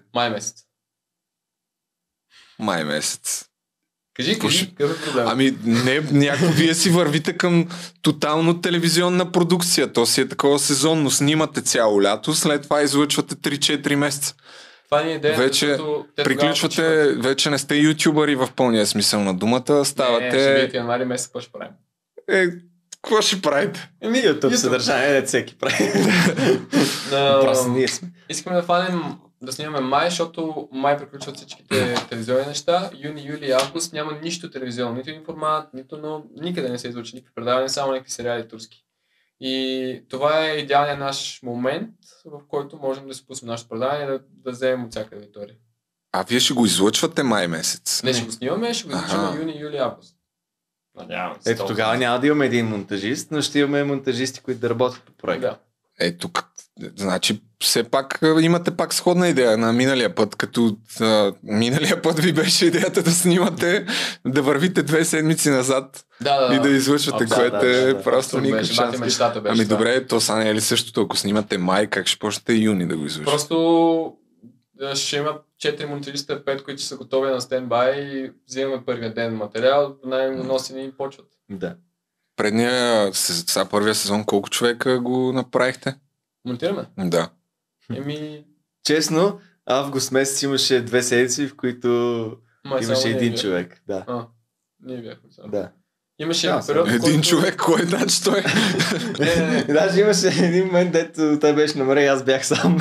Май месец. Кажи, какъв е проблем? Вие си вървите към тотално телевизионна продукция. То си е такова сезонно. Снимате цяло лято, след това излъчвате 3-4 месеца. Това ни е идея, вече приключвате, вече не сте ютубъри в пълния смисъл на думата. Ставате... ще видите януари месец, какво ще правим? Какво ще правите? YouTube съдържание, не всеки прави. Просто ние сме. Искаме да снимаме май, защото май приключват всичките телевизионни неща. Юни, юли и август няма нищо телевизионно, нито информат, никъде не се излучи никакви предавания, само някакви сериали турски. И това е идеалният наш момент, в който можем да си пуснем нашето предаване и да вземем от всяка аудитория. А вие ще го излъчвате май месец? Не, ще го снимаме, ще го излъчваме юни, юли, август. Ето тогава няма да имаме един монтажист, но ще имаме монтажисти, които да работят по проекта. Да. тук, значи, все пак имате пак сходна идея на миналия път, като миналия път ви беше идеята да снимате, да вървите 2 седмици назад и да излъчвате, което е просто никакъв шанс. Ами добре, то са не е ли същото, ако снимате май, как ще почнете юни да го излъчвате? Просто ще има 4 монтажиста, 5, които са готови на стендбай и взимаме първия ден материал, най-носени и почват. Да. Сега първия сезон, колко човека го направихте? Монтираме? Да. Честно, август месец имаше 2 седмици, в които имаше един човек. Да. Ние бяхме само. Да. Имаше период, един човек, кой е значи той? Не. Даже имаше един момент, дето той беше на море и аз бях сам.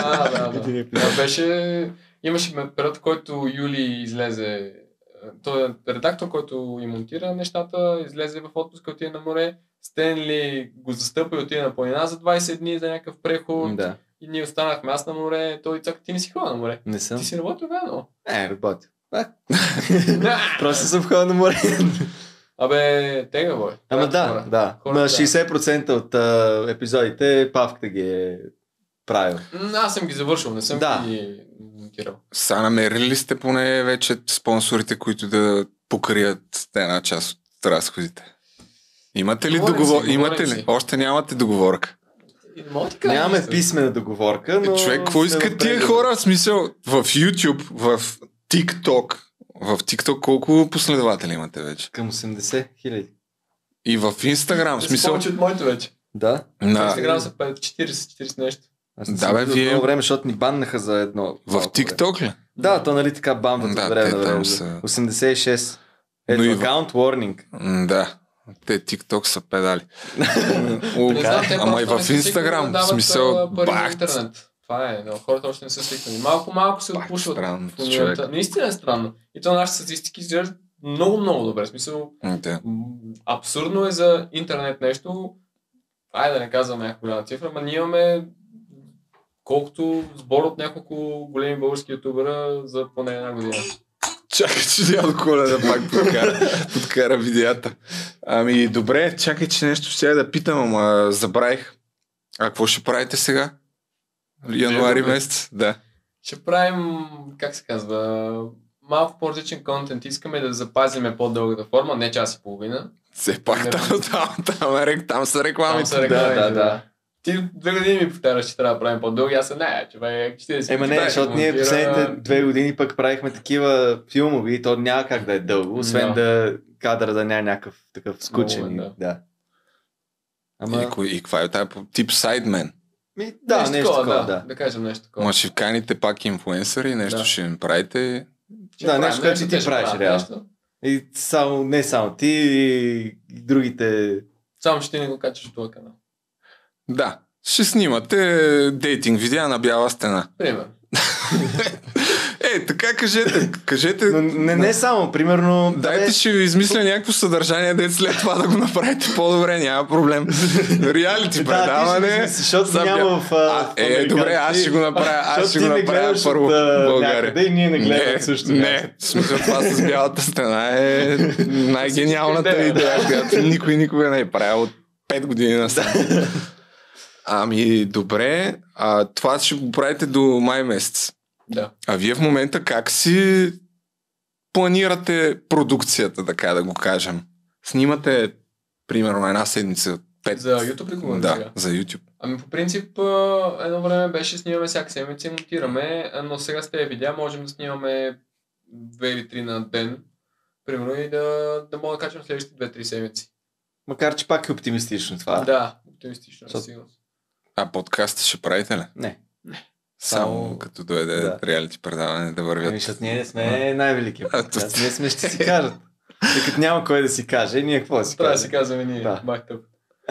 Имаше период, в който Юли излезе. Той е редактор, който и монтира нещата, излезе в отпуск, отиде на море. Стенли го застъпа и отиде на планина за 20 дни за някакъв преход. Да. И ние останахме аз на море. Той цака, ти не си ходил на море. Не съм. Ти си работил ведно. Работил. Просто съм ходил на море. Тега, бой. Ама да. На 60% от епизодите Павката ги е правил. Аз съм ги завършил, не съм ги монтирал. Са намерили ли сте поне вече спонсорите, които да покрият една част от разходите? Имате ли Имате ли? Още нямате договорка. Нямаме писмена договорка, но... Човек, какво искат тия хора? В смисъл, в YouTube, в TikTok. В TikTok колко последователи имате вече? Към 80 000. И в Instagram, в смисъл... Повече от моите вече. Да. В Instagram са 40 нещо. Вие... Много време, защото ни баннаха за едно... В TikTok ли? Да, то нали така банват от време на време. 86. Ето, account warning. Да. Те TikTok са педали. Ама и в Instagram, в смисъл, бах. Това е, но хората още не са свикнали. Малко се отпушват. Наистина е странно. И то нашите статистики изглеждат много добре. В смисъл, абсурдно е за интернет нещо. Айде да не казвам някаква голяма цифра, но ние имаме колкото сбор от няколко големи български ютубера за поне една година. Чакай, че Дядо Коледа пак подкара видеята. Ами добре, чакай, че нещо ще да питам, ама забравих. А какво ще правите сега? Януари месец? Да. Ще правим, как се казва, малко по-различен контент. Искаме да запазиме по-дългата форма, не час и половина. Все пак там са рекламите. Да. Ти 2 години ми повтаряш, че трябва да правим по-дълги, аз не, човек, 40 не, защото ние последните 2 години пък правихме такива филмови и то няма как да е дълго, освен да кадъра да няма някакъв такъв скучен. Да. И каква е тази тип сайдмен? Нещо такова. Да кажем нещо такова. Ма ще вканите пак инфлуенсъри, нещо ще им правите. Нещо, което ти правиш реално. И не само ти, и другите. Само ще ти не го качаш в този канал. Да, ще снимате дейтинг видеа на бяла стена. Примерно. Така кажете. Но не само, примерно... Дайте ще ви измисля някакво съдържание, да след това да го направите по-добре, няма проблем. Реалити предаване. Защото няма в... добре, аз ще го направя първо в България. И ние не гледаме също. Не, в смисъл това с бялата стена е най-гениалната идея, която никой никога не е правил от 5 години насам. Ами добре, това ще го правите до май месец. Да. А вие в момента как си планирате продукцията, така да го кажем? Снимате примерно една седмица 5. За YouTube ли говорим сега? Да, за YouTube. Ами по принцип едно време беше снимаме всяка седмица и монтираме, но сега с тези видеа можем да снимаме 2 или 3 на ден, примерно и да мога да качвам следващите 2-3 седмици. Макар че пак е оптимистично това. Да, оптимистично е сигурно. А подкаст ще правите ли? Не. Само като дойде реалити предаване да вървят. Защото ние не сме най-велики подкаст. Ние сме ще си кажат. Тъй като няма кой да си каже, ние какво да си кажем? Трябва да си казваме ние. Бах тъп.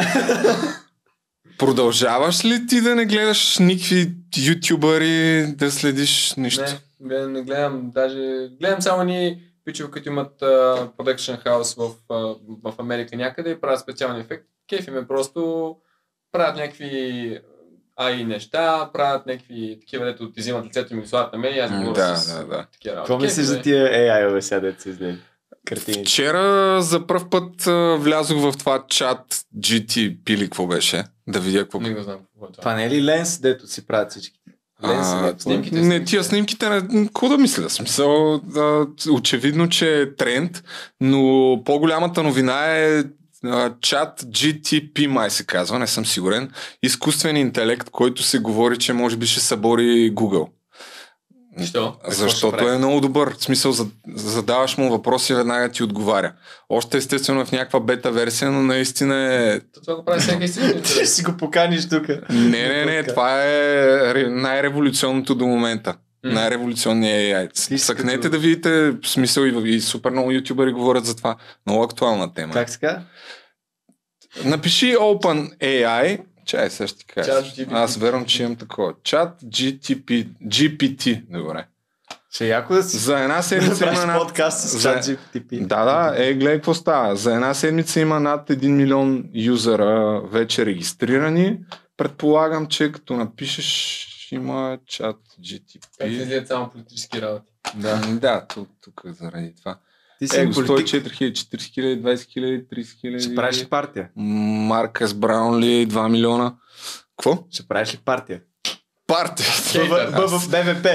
Продължаваш ли ти да не гледаш никакви ютубъри, да следиш нищо? Не гледам. Даже гледам само ни пичове, които имат Production House в Америка някъде и правят специални ефекти. Кефи ме просто правят някакви неща, правят някакви такива, дето ти взимат лицето и ми го слагат на мен и аз го говоря с такива работи. Какво мислиш за тия AI-ове сега, дето се излезе? картините. Вчера за пръв път влязох в това чат GT пили, какво беше? Да видя какво. Не го знам какво е това. Това не е ли ленс, дето си правят всички? Не, тия снимките, какво да мисля? Смисъл, очевидно, че е тренд, но по-голямата новина е чат GTP, май се казва, не съм сигурен. Изкуствен интелект, който се говори, че може би ще събори Google. Защо? Защото е много добър. В смисъл, задаваш му въпроси и веднага ти отговаря. Още естествено в някаква бета версия, но наистина е... Това го прави всеки си. Ти си го поканиш тук. Не, това е най-революционното до момента. Най-революционният AI. Съкнете да видите, в смисъл и супер много ютубъри говорят за това. Много актуална тема. Как сега? Напиши OpenAI. Чай, сега ще ти кажа. Аз вервам, че имам такова. Чат GPT. Добре. Ще яко да си. За една седмица има над... подкаст с чат GPT. Да, гледай какво става. За една седмица има над 1 милион юзера вече регистрирани. Предполагам, че като напишеш има чат GTP. Как се излизат само политически работи. Да, тук заради това. Ти си политик. 104 000, 40 000, 20 000, 30 000. Ще правиш ли партия? Маркъс Браунли, 2 милиона. Какво? Ще правиш ли партия? Партия. БВП.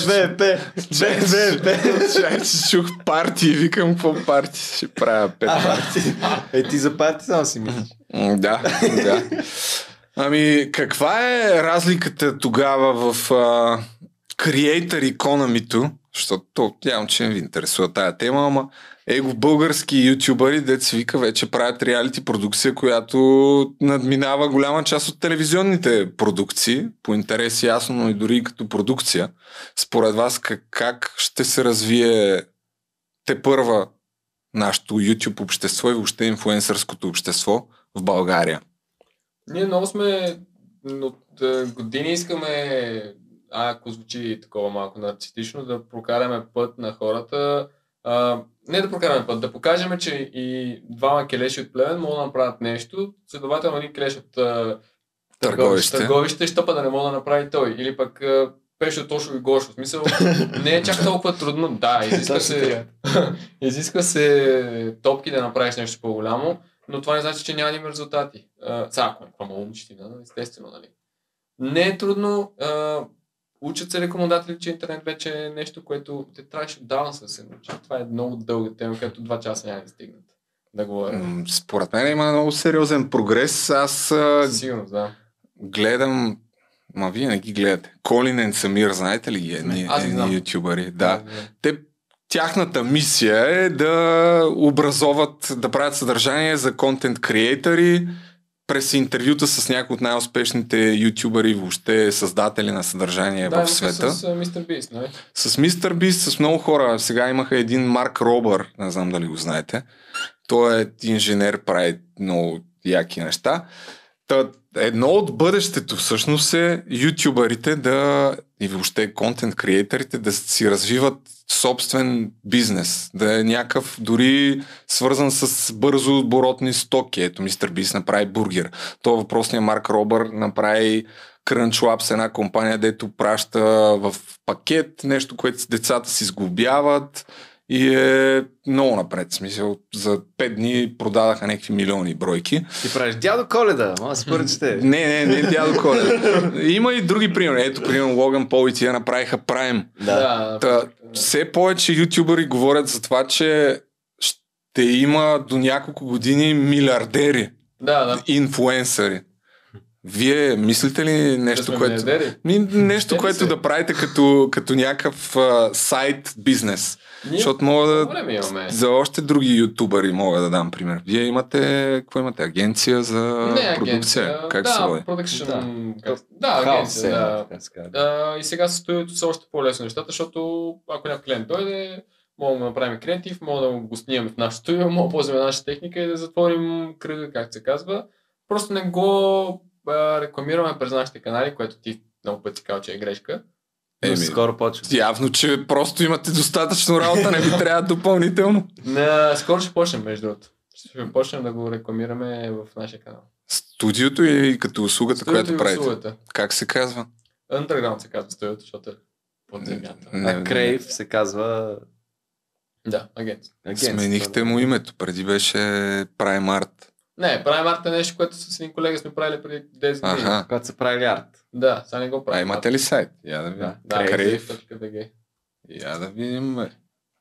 Чай, че чух партии, викам какво партии ще правя 5 партии. Ти за партия само си мислиш. Да. Ами, каква е разликата тогава в Creator Economy-то, защото явно, че не ви интересува тая тема, ама български ютубъри, дет се вика, вече правят реалити продукция, която надминава голяма част от телевизионните продукции, по интерес ясно, но и дори като продукция. Според вас как ще се развие тепърва нашето YouTube общество и въобще инфлуенсърското общество в България? Ние много сме от години искаме, ако звучи такова малко нарцистично, да прокараме път на хората. Не да прокараме път, да покажем, че и двама келеши от Плевен могат да направят нещо, следователно един келеш от Търговище, щопа да не мога да направи той. Или пък Пешо, Тошо и Гошо. В смисъл, не е чак толкова трудно. Да, изисква се топки да направиш нещо по-голямо, но това не значи, че няма да има резултати. Ако е умщина, естествено, нали. Не е трудно. Учат се рекомендатели, че интернет вече е нещо, което те трябваше отдавна да се научи. Това е много дълга тема, като 2 часа няма да стигнат да говоря. Според мен има много сериозен прогрес. Аз сигурно, да. Гледам, вие не ги гледате. Колин и Самир, знаете ли ги? Едни ютубъри. Да. Тяхната мисия е да образоват, да правят съдържание за контент креатори, през интервюта с някои от най-успешните ютубъри, въобще създатели на съдържание в света. С MrBeast, не? С MrBeast, с много хора. Сега имаха един Марк Робър, не знам дали го знаете. Той е инженер, прави много яки неща. Едно от бъдещето всъщност е ютубърите и въобще контент креаторите да си развиват собствен бизнес, да е някакъв дори свързан с бързо оборотни стоки. Ето MrBeast направи бургер. Това въпросният Марк Робър направи Crunchwrap, една компания, дето праща в пакет нещо, което децата си сглобяват и е много напред. Смисъл, за 5 дни продадаха някакви милиони бройки. Ти правиш Дядо Коледа, според сте. Не Дядо Коледа. Има и други примери. Ето, примерно Логан Пол и тия направиха Prime. Все повече ютубъри говорят за това, че ще има до няколко години милиардери. Инфлуенсъри. Вие мислите ли нещо, което да правите като някакъв сайт бизнес? Защото мога за още други ютубъри мога да дам пример. Вие имате, какво имате? Агенция за продукция? Как се води? Агенция. И сега със студиото са още по-лесно нещата, защото ако някой клиент дойде, можем да направим креатив, можем да го снимаме в нашото студио, можем да ползваме нашата техника и да затворим кръга, както се казва. Просто не го рекламираме през нашите канали, което ти много пъти казва, че е грешка. Скоро почва. Явно, че просто имате достатъчно работа, не ви трябва допълнително. Скоро ще почнем, между другото. Ще почнем да го рекламираме в нашия канал. Студиото или като услугата, която правите? Как се казва? Underground се казва студиото, защото е под земята. Crave се казва... Да, агент. Сменихте му името, преди беше Prime Art. Не, правим арт е нещо, което с един колега сме правили преди 10 години. Когато са правили арт. Да, сега не го правим. Имате ли сайт? Я да видим. Да, Crave.bg. Я да видим, бе.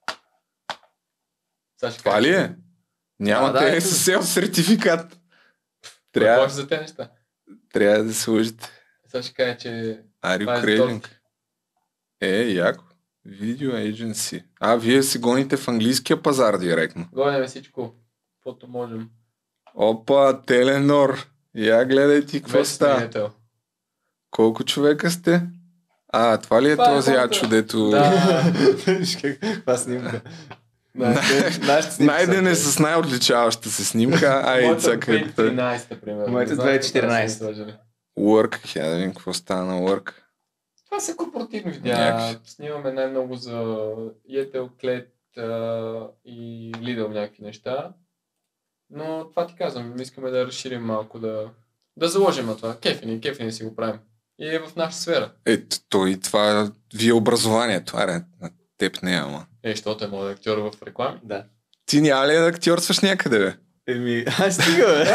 Това ли е? Нямате SSL сертификат. Трябва за тези неща. Трябва да сложите. Сега ще кажа, че Are you craving? Яко. Video agency. Вие си гоните в английския пазар директно. Гоним всичко, каквото можем. Опа, Теленор. Я гледай ти какво става. Колко човека сте? Това ли е този ячо, дето... Да. Това снимка. Найден е с най-отличаваща се снимка. Моята 2013, примерно. Моята 2014. Work. Я да видим какво става на Work. Това са корпоративни видеа. Снимаме най-много за Yetel, Клет и Lidl някакви неща. Но това ти казвам, искаме да разширим малко, да заложим на това. Кефини си го правим. И е в нашата сфера. И това ви е образованието. На теб не е, ама. Защото е моят актьор в реклами. Да. Ти няма ли да актьорстваш някъде, бе? Стига, бе.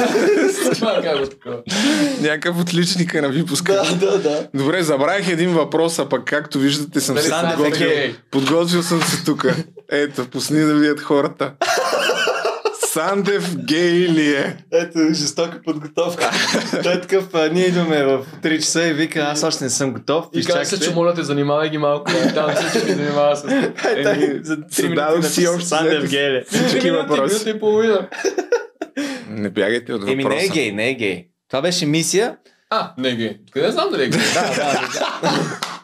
Някакъв отличника на випуска. Да. Добре, забравих един въпрос, а пък както виждате съм се подготвил съм се тук. Ето, пусни да видят хората. Сандев гей ли е? Ето, жестока подготовка. Той е такъв, ние идваме в 3 часа и вика, аз още не съм готов. И каза се, че моля те, занимавай ги малко. Там всички ги занимава с... За 3 минути си още Сандев гей ли. Всички въпроси. Минути и половина. Не бягайте от въпроса. Не е гей. Това беше мисия. Не е гей. Къде знам дали е гей? Да.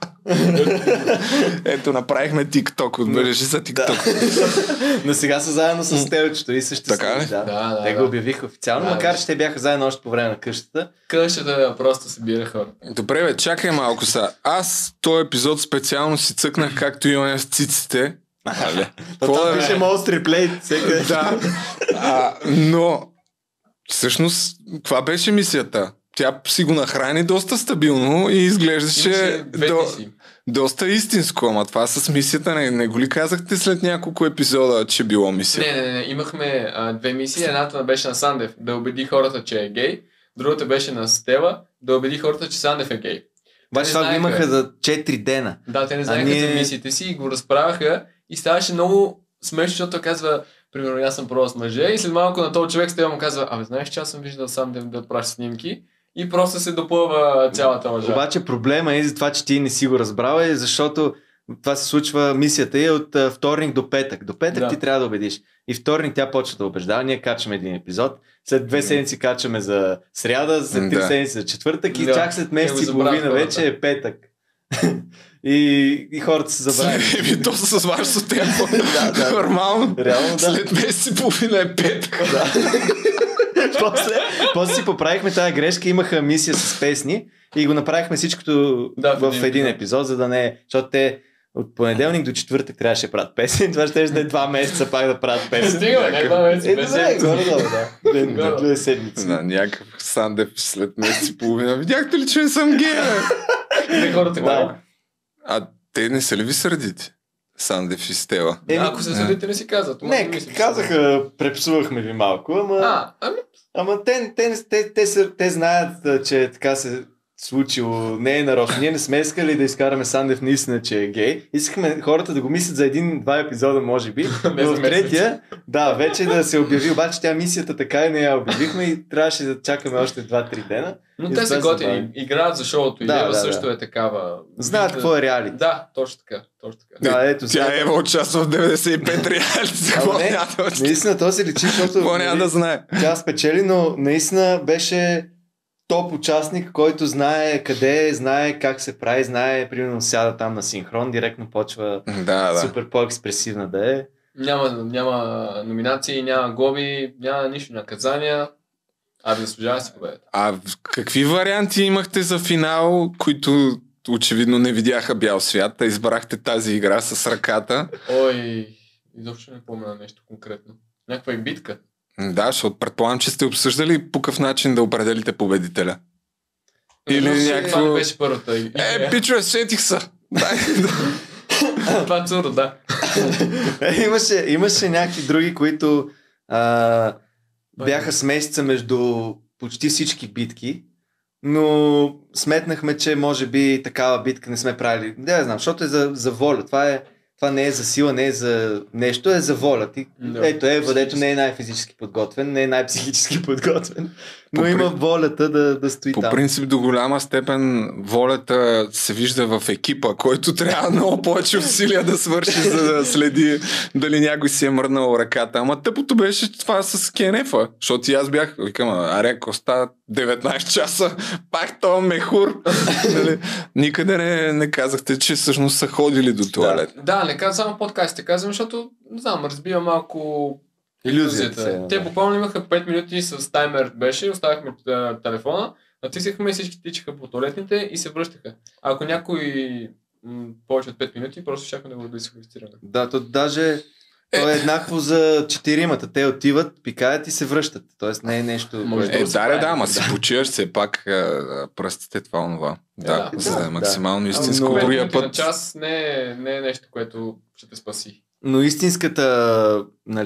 Ето, направихме TikTok, отбележи за TikTok. Но сега са заедно с Телчето и съществуват. Така ли? Да. Те го обявиха официално, макар че те бяха заедно още по време на къщата. Къщата просто събира хора. Добре, бе, чакай малко сега. Аз този епизод специално си цъкнах, както и оня с циците. Това пише Most Replayed. Да. Но всъщност, каква беше мисията? Тя си го нахрани доста стабилно и изглеждаше доста истинско, ама това с мисията не го ли казахте след няколко епизода, че било мисия? Не. Имахме 2 мисии. Едната беше на Сандев да убеди хората, че е гей. Другата беше на Стела да убеди хората, че Сандев е гей. Обаче това го имаха за 4 дена. Да, те не знаеха за мисиите си и го разправяха и ставаше много смешно, защото казва, примерно, аз съм пробвал с мъже и след малко на този човек Стела му казва, знаеш, че аз съм виждал Сандев да праща снимки. И просто се допълва цялата лъжа. Обаче проблема е за това, че ти не си го разбрал, защото това се случва, мисията е от вторник до петък. До петък ти трябва да убедиш. И вторник тя почва да убеждава. Ние качваме един епизод. След 2 седмици качваме за сряда, след 3 седмици за четвъртък и чак след месец и половина вече е петък. И хората се забравят. То с вашето темпо. Нормално. Реално, да. След месец и половина е петък. После си поправихме тази грешка, имаха мисия с песни и го направихме всичкото в един епизод, за да не... Защото те от понеделник до четвъртък трябваше да правят песни, това ще е 2 месеца пак да правят песни. Стига, не 2 месеца. Добре, горе-долу, да. 2 седмици. Някакъв Сандев след месец и половина. Видяхте ли, че не съм гея? Не хората го. Те не са ли ви сърдите? Сандев и Стела. Ако се сърдите, не си казват. Не, казаха, препсувахме ви малко, ама те знаят, че така се случило, не е нарочно. Ние не сме искали да изкараме Сандев наистина, че е гей. Искахме хората да го мислят за 1-2 епизода, може би. Но в третия, вече да се обяви. Обаче тя мисията така и не я обявихме и трябваше да чакаме още 2-3 дена. Но те са готини, играят за шоуто. И Ева също е такава. Знаят какво е реалити. Да, точно така. Тя Ева участва в 95 реалити. Наистина то се личи, защото няма да знае. Тя спечели, но наистина беше топ участник, който знае къде, знае как се прави, знае, примерно сяда там на синхрон, директно почва супер по-експресивна да е. Няма номинации, няма глоби, няма нищо наказания. Да заслужава си победата. Какви варианти имахте за финал, които очевидно не видяха бял свят, избрахте тази игра с ръката? Изобщо не помня нещо конкретно. Някаква и битка. Да, защото предполагам, че сте обсъждали по какъв начин да определите победителя. Или някакво... Това не беше първата. Пичове, сетих са! Това е цудо, да. Имаше някакви други, които бяха с месеца между почти всички битки, но сметнахме, че може би такава битка не сме правили. Не знам, защото е за воля. Това не е за сила, не е за нещо, е за воля. Ето дето не е най-физически подготвен, не е най-психически подготвен, но има волята да стои по там. По принцип до голяма степен волята се вижда в екипа, който трябва много повече усилия да свърши, за да следи дали някой си е мръднал ръката. Ама тъпото беше това с кенефа, защото и аз бях, викам, аре, коста 19 часа, пак това мехур. Никъде не казахте, че всъщност са ходили до туалет. Да, не казвам само подкастите, казвам, защото, не знам, разбива малко илюзията. Те буквално имаха 5 минути с таймер беше, оставахме телефона, натискахме и всички тичаха по туалетните и се връщаха. Ако някой повече от 5 минути, просто чакам да го дезинфекцираме. Да, то даже то е еднакво за 4-мата. Те отиват, пикаят и се връщат. Тоест не е нещо... ама си почиваш все пак пръстите това онова. Да, за да е максимално истинско. Но другия път... на час не е нещо, което ще те спаси. Но истинската,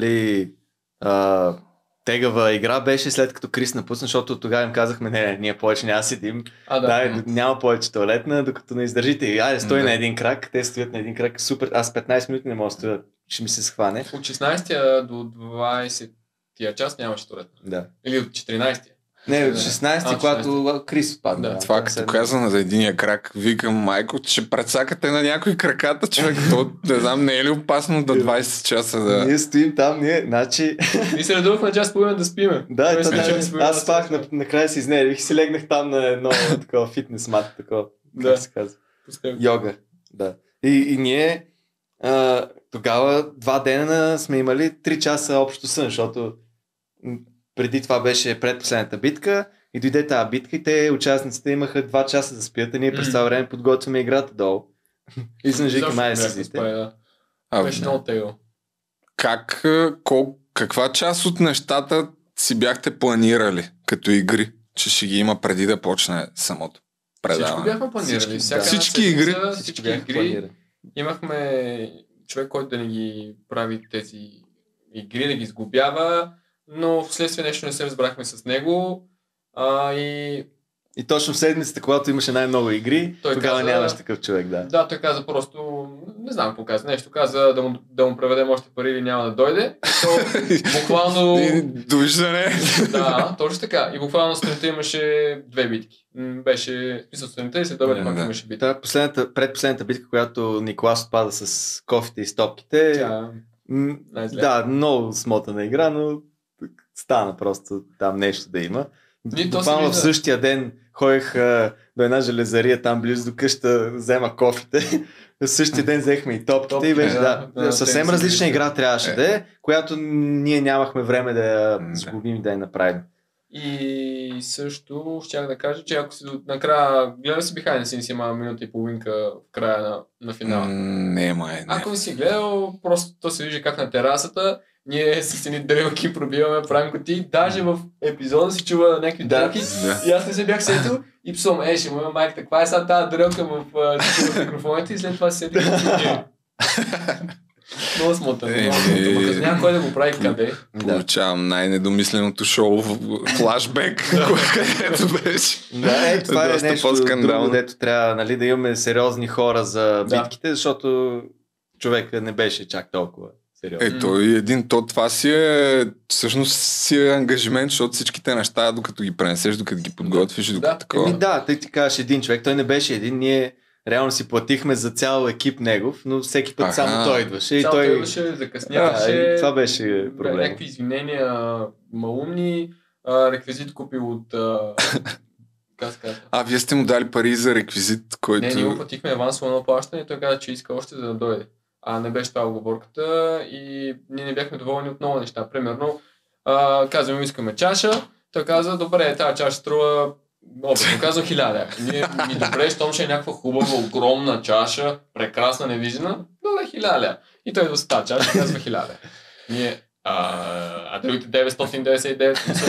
тегава игра беше след като Крис напусна, защото тогава им казахме, не, ние повече няма седим. Няма повече туалетна, докато не издържите. Айде, стой на един крак, те стоят на един крак, супер, аз 15 минути не мога да стоя, ще ми се схване. От 16-я до 20-я час нямаше туалетна. Да. Или от 14-я. Не, от 16-ти, когато Крис отпадна. Да, това като каза за единия крак, викам, майко, че прецакате на някой краката, човек, то, не знам, не е ли опасно до 20 часа да... Ние стоим там, значи... Ние се редувахме на час половина да спиме. Да, аз спах, накрая си изнервих и си легнах там на едно такова фитнес мат, такова, как се казва. Йога, да. И ние тогава 2 дена сме имали 3 часа общо сън, защото преди това беше предпоследната битка и дойде тази битка и те участниците имаха 2 часа да спят, а ние през това време подготвяме играта долу. И съм жика май сезите. Беше много тегло. Каква част от нещата си бяхте планирали като игри, че ще ги има преди да почне самото предаване? Всичко бяхме планирали. Всички игри. Всички игри. Имахме човек, който да ни ги прави тези игри, да ги сглобява, но вследствие нещо не се разбрахме с него. И точно в седмицата, когато имаше най-много игри, тогава нямаш такъв човек, да. Да, той каза просто, не знам какво каза, нещо каза да му преведем още пари или няма да дойде. То, буквално... Довиждане. Да, точно така. И буквално сутринта имаше 2 битки. Беше сутринта и след обед пак имаше битка. Предпоследната битка, която Николас отпада с кофите и стопките. Да, много смотана игра, но стана просто там нещо да има. Буквално в същия ден ходех до една железария там близо до къща, взема кофите. В същия ден взехме и топките и беше съвсем различна игра трябваше да е, която ние нямахме време да я сглобим и да я направим. И също щях да кажа, че ако си накрая гледа си Behind the Scenes, има минута и половинка в края на финала. Не. Ако не си гледал, просто то се вижда как на терасата ние с едни дрелки пробиваме, правим кутии. Даже в епизода си чува някакви дрелки. И аз не се бях сетил и псувам, ще му има майката, каква е сега тази дрелка в микрофоните и след това се сетих. Много смотано. Като няма кой да го прави къде. Получавам най-недомисленото шоу в флашбек, където беше. Да, това е нещо друго, дето трябва да имаме сериозни хора за битките, защото човека не беше чак толкова. Ето и това всъщност си е ангажимент, защото всичките неща, докато ги пренесеш, докато ги подготвиш, докато такова. Тъй ти кажеш един човек, той не беше един, ние реално си платихме за цял екип негов, но всеки път само той идваше. И той идваше, закъсняваше. Това беше проблем. Някакви извинения малумни, реквизит купил от... вие сте му дали пари за реквизит, който... Не, ние му платихме авансово едно плащане и той каза, че иска още за да дойде. Не беше това оговорката и ние не бяхме доволни от много неща. Примерно, казваме, искаме чаша, той каза, добре, тази чаша струва, образно казва 1000. Ние добре, щом ще е някаква хубава, огромна чаша, прекрасна, невиждана, добре, 1000. И той за тази чаша казва 1000. Ние, другите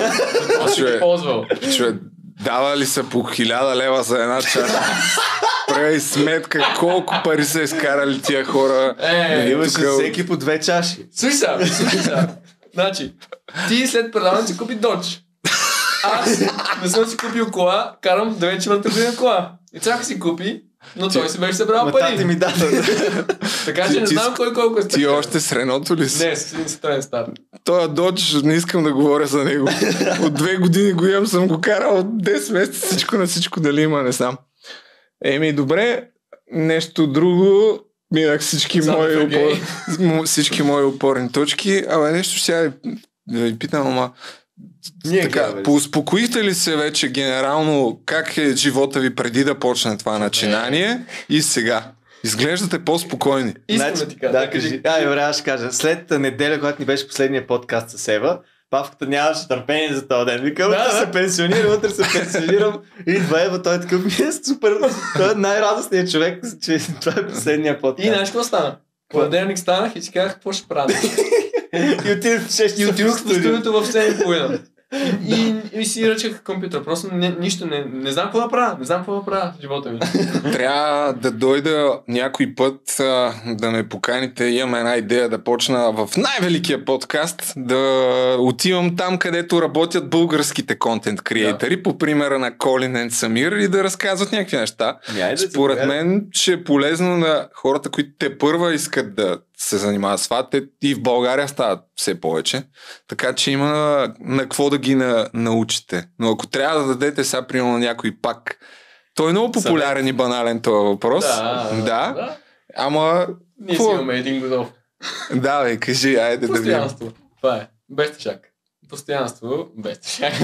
999 не се ползвал. Дава ли са по 1000 лева за една чаша? прави сметка колко пари са изкарали тия хора. Имаше всеки по 2 чаши. Слушай сега. Значи, ти след предаването си купи Dodge. Аз не съм си купил кола, карам 9-4 година кола. И цяка си купи, но той си беше събрал пари. Тати ми дата. Така че не знам кой колко е. Ти още с Реното ли си? Не, с един Citroen стар. Той Додж, не искам да говоря за него. От 2 години го имам, съм го карал от 10 месеца, всичко на всичко дали има, не знам. Добре, нещо друго. Минах всички мои опорни точки. Нещо ще да ви питам, ама поуспокоихте ли се вече генерално как е живота ви преди да почне това начинание и сега? Изглеждате по-спокойни. Кажи. Добре, аз ще кажа. След неделя, когато ни беше последния подкаст с Ева, Павката нямаше търпение за този ден. Викам, се пенсионирам, идва Ева, той е такъв, ми е супер, той е най-радостният човек, че това е последния подкаст. И знаеш какво стана? Понеделник станах и си казах, какво ще правя? И отидох в 6 часа. И отидох в студиото в 7:30. И си ръчах компютър. Просто нищо не знам какво да правя в живота ми. Трябва да дойда някой път да ме поканите. Имам една идея да почна в най-великия подкаст да отивам там, където работят българските контент креатори, по примера на Колин и Самир, и да разказват някакви неща. Според мен ще е полезно на хората, които те първа искат да се занимават с това. Те и в България стават все повече. Така че има на какво да ги научите. Но ако трябва да дадете сега примерно на някой пак, той е много популярен и банален този въпрос. Да. Ама... Ние си имаме един готов. Да, кажи, айде да видим. Постоянство. Това е. Без тъшак. Постоянство, без тъшак.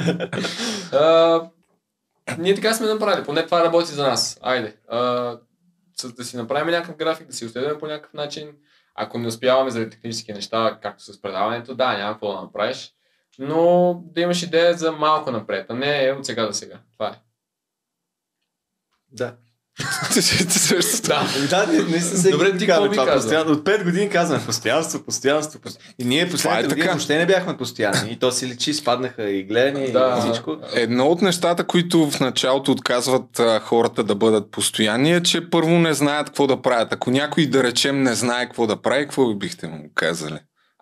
Ние така сме направили. Поне това работи за нас. Айде. Да си направим някакъв график, да си изследваме по някакъв начин. Ако не успяваме заради технически неща, както с предаването, няма какво да направиш. Но да имаш идея за малко напред, а не от сега до сега. Това е. Да. Добре, ти какво би казал? От 5 години казваме постоянство. И ние последните години въобще не бяхме постоянни. И то си личи, спаднаха и гледани и всичко. Едно от нещата, които в началото отказват хората да бъдат постоянни, е, че първо не знаят какво да правят. Ако някой, да речем, не знае какво да прави, какво бихте му казали?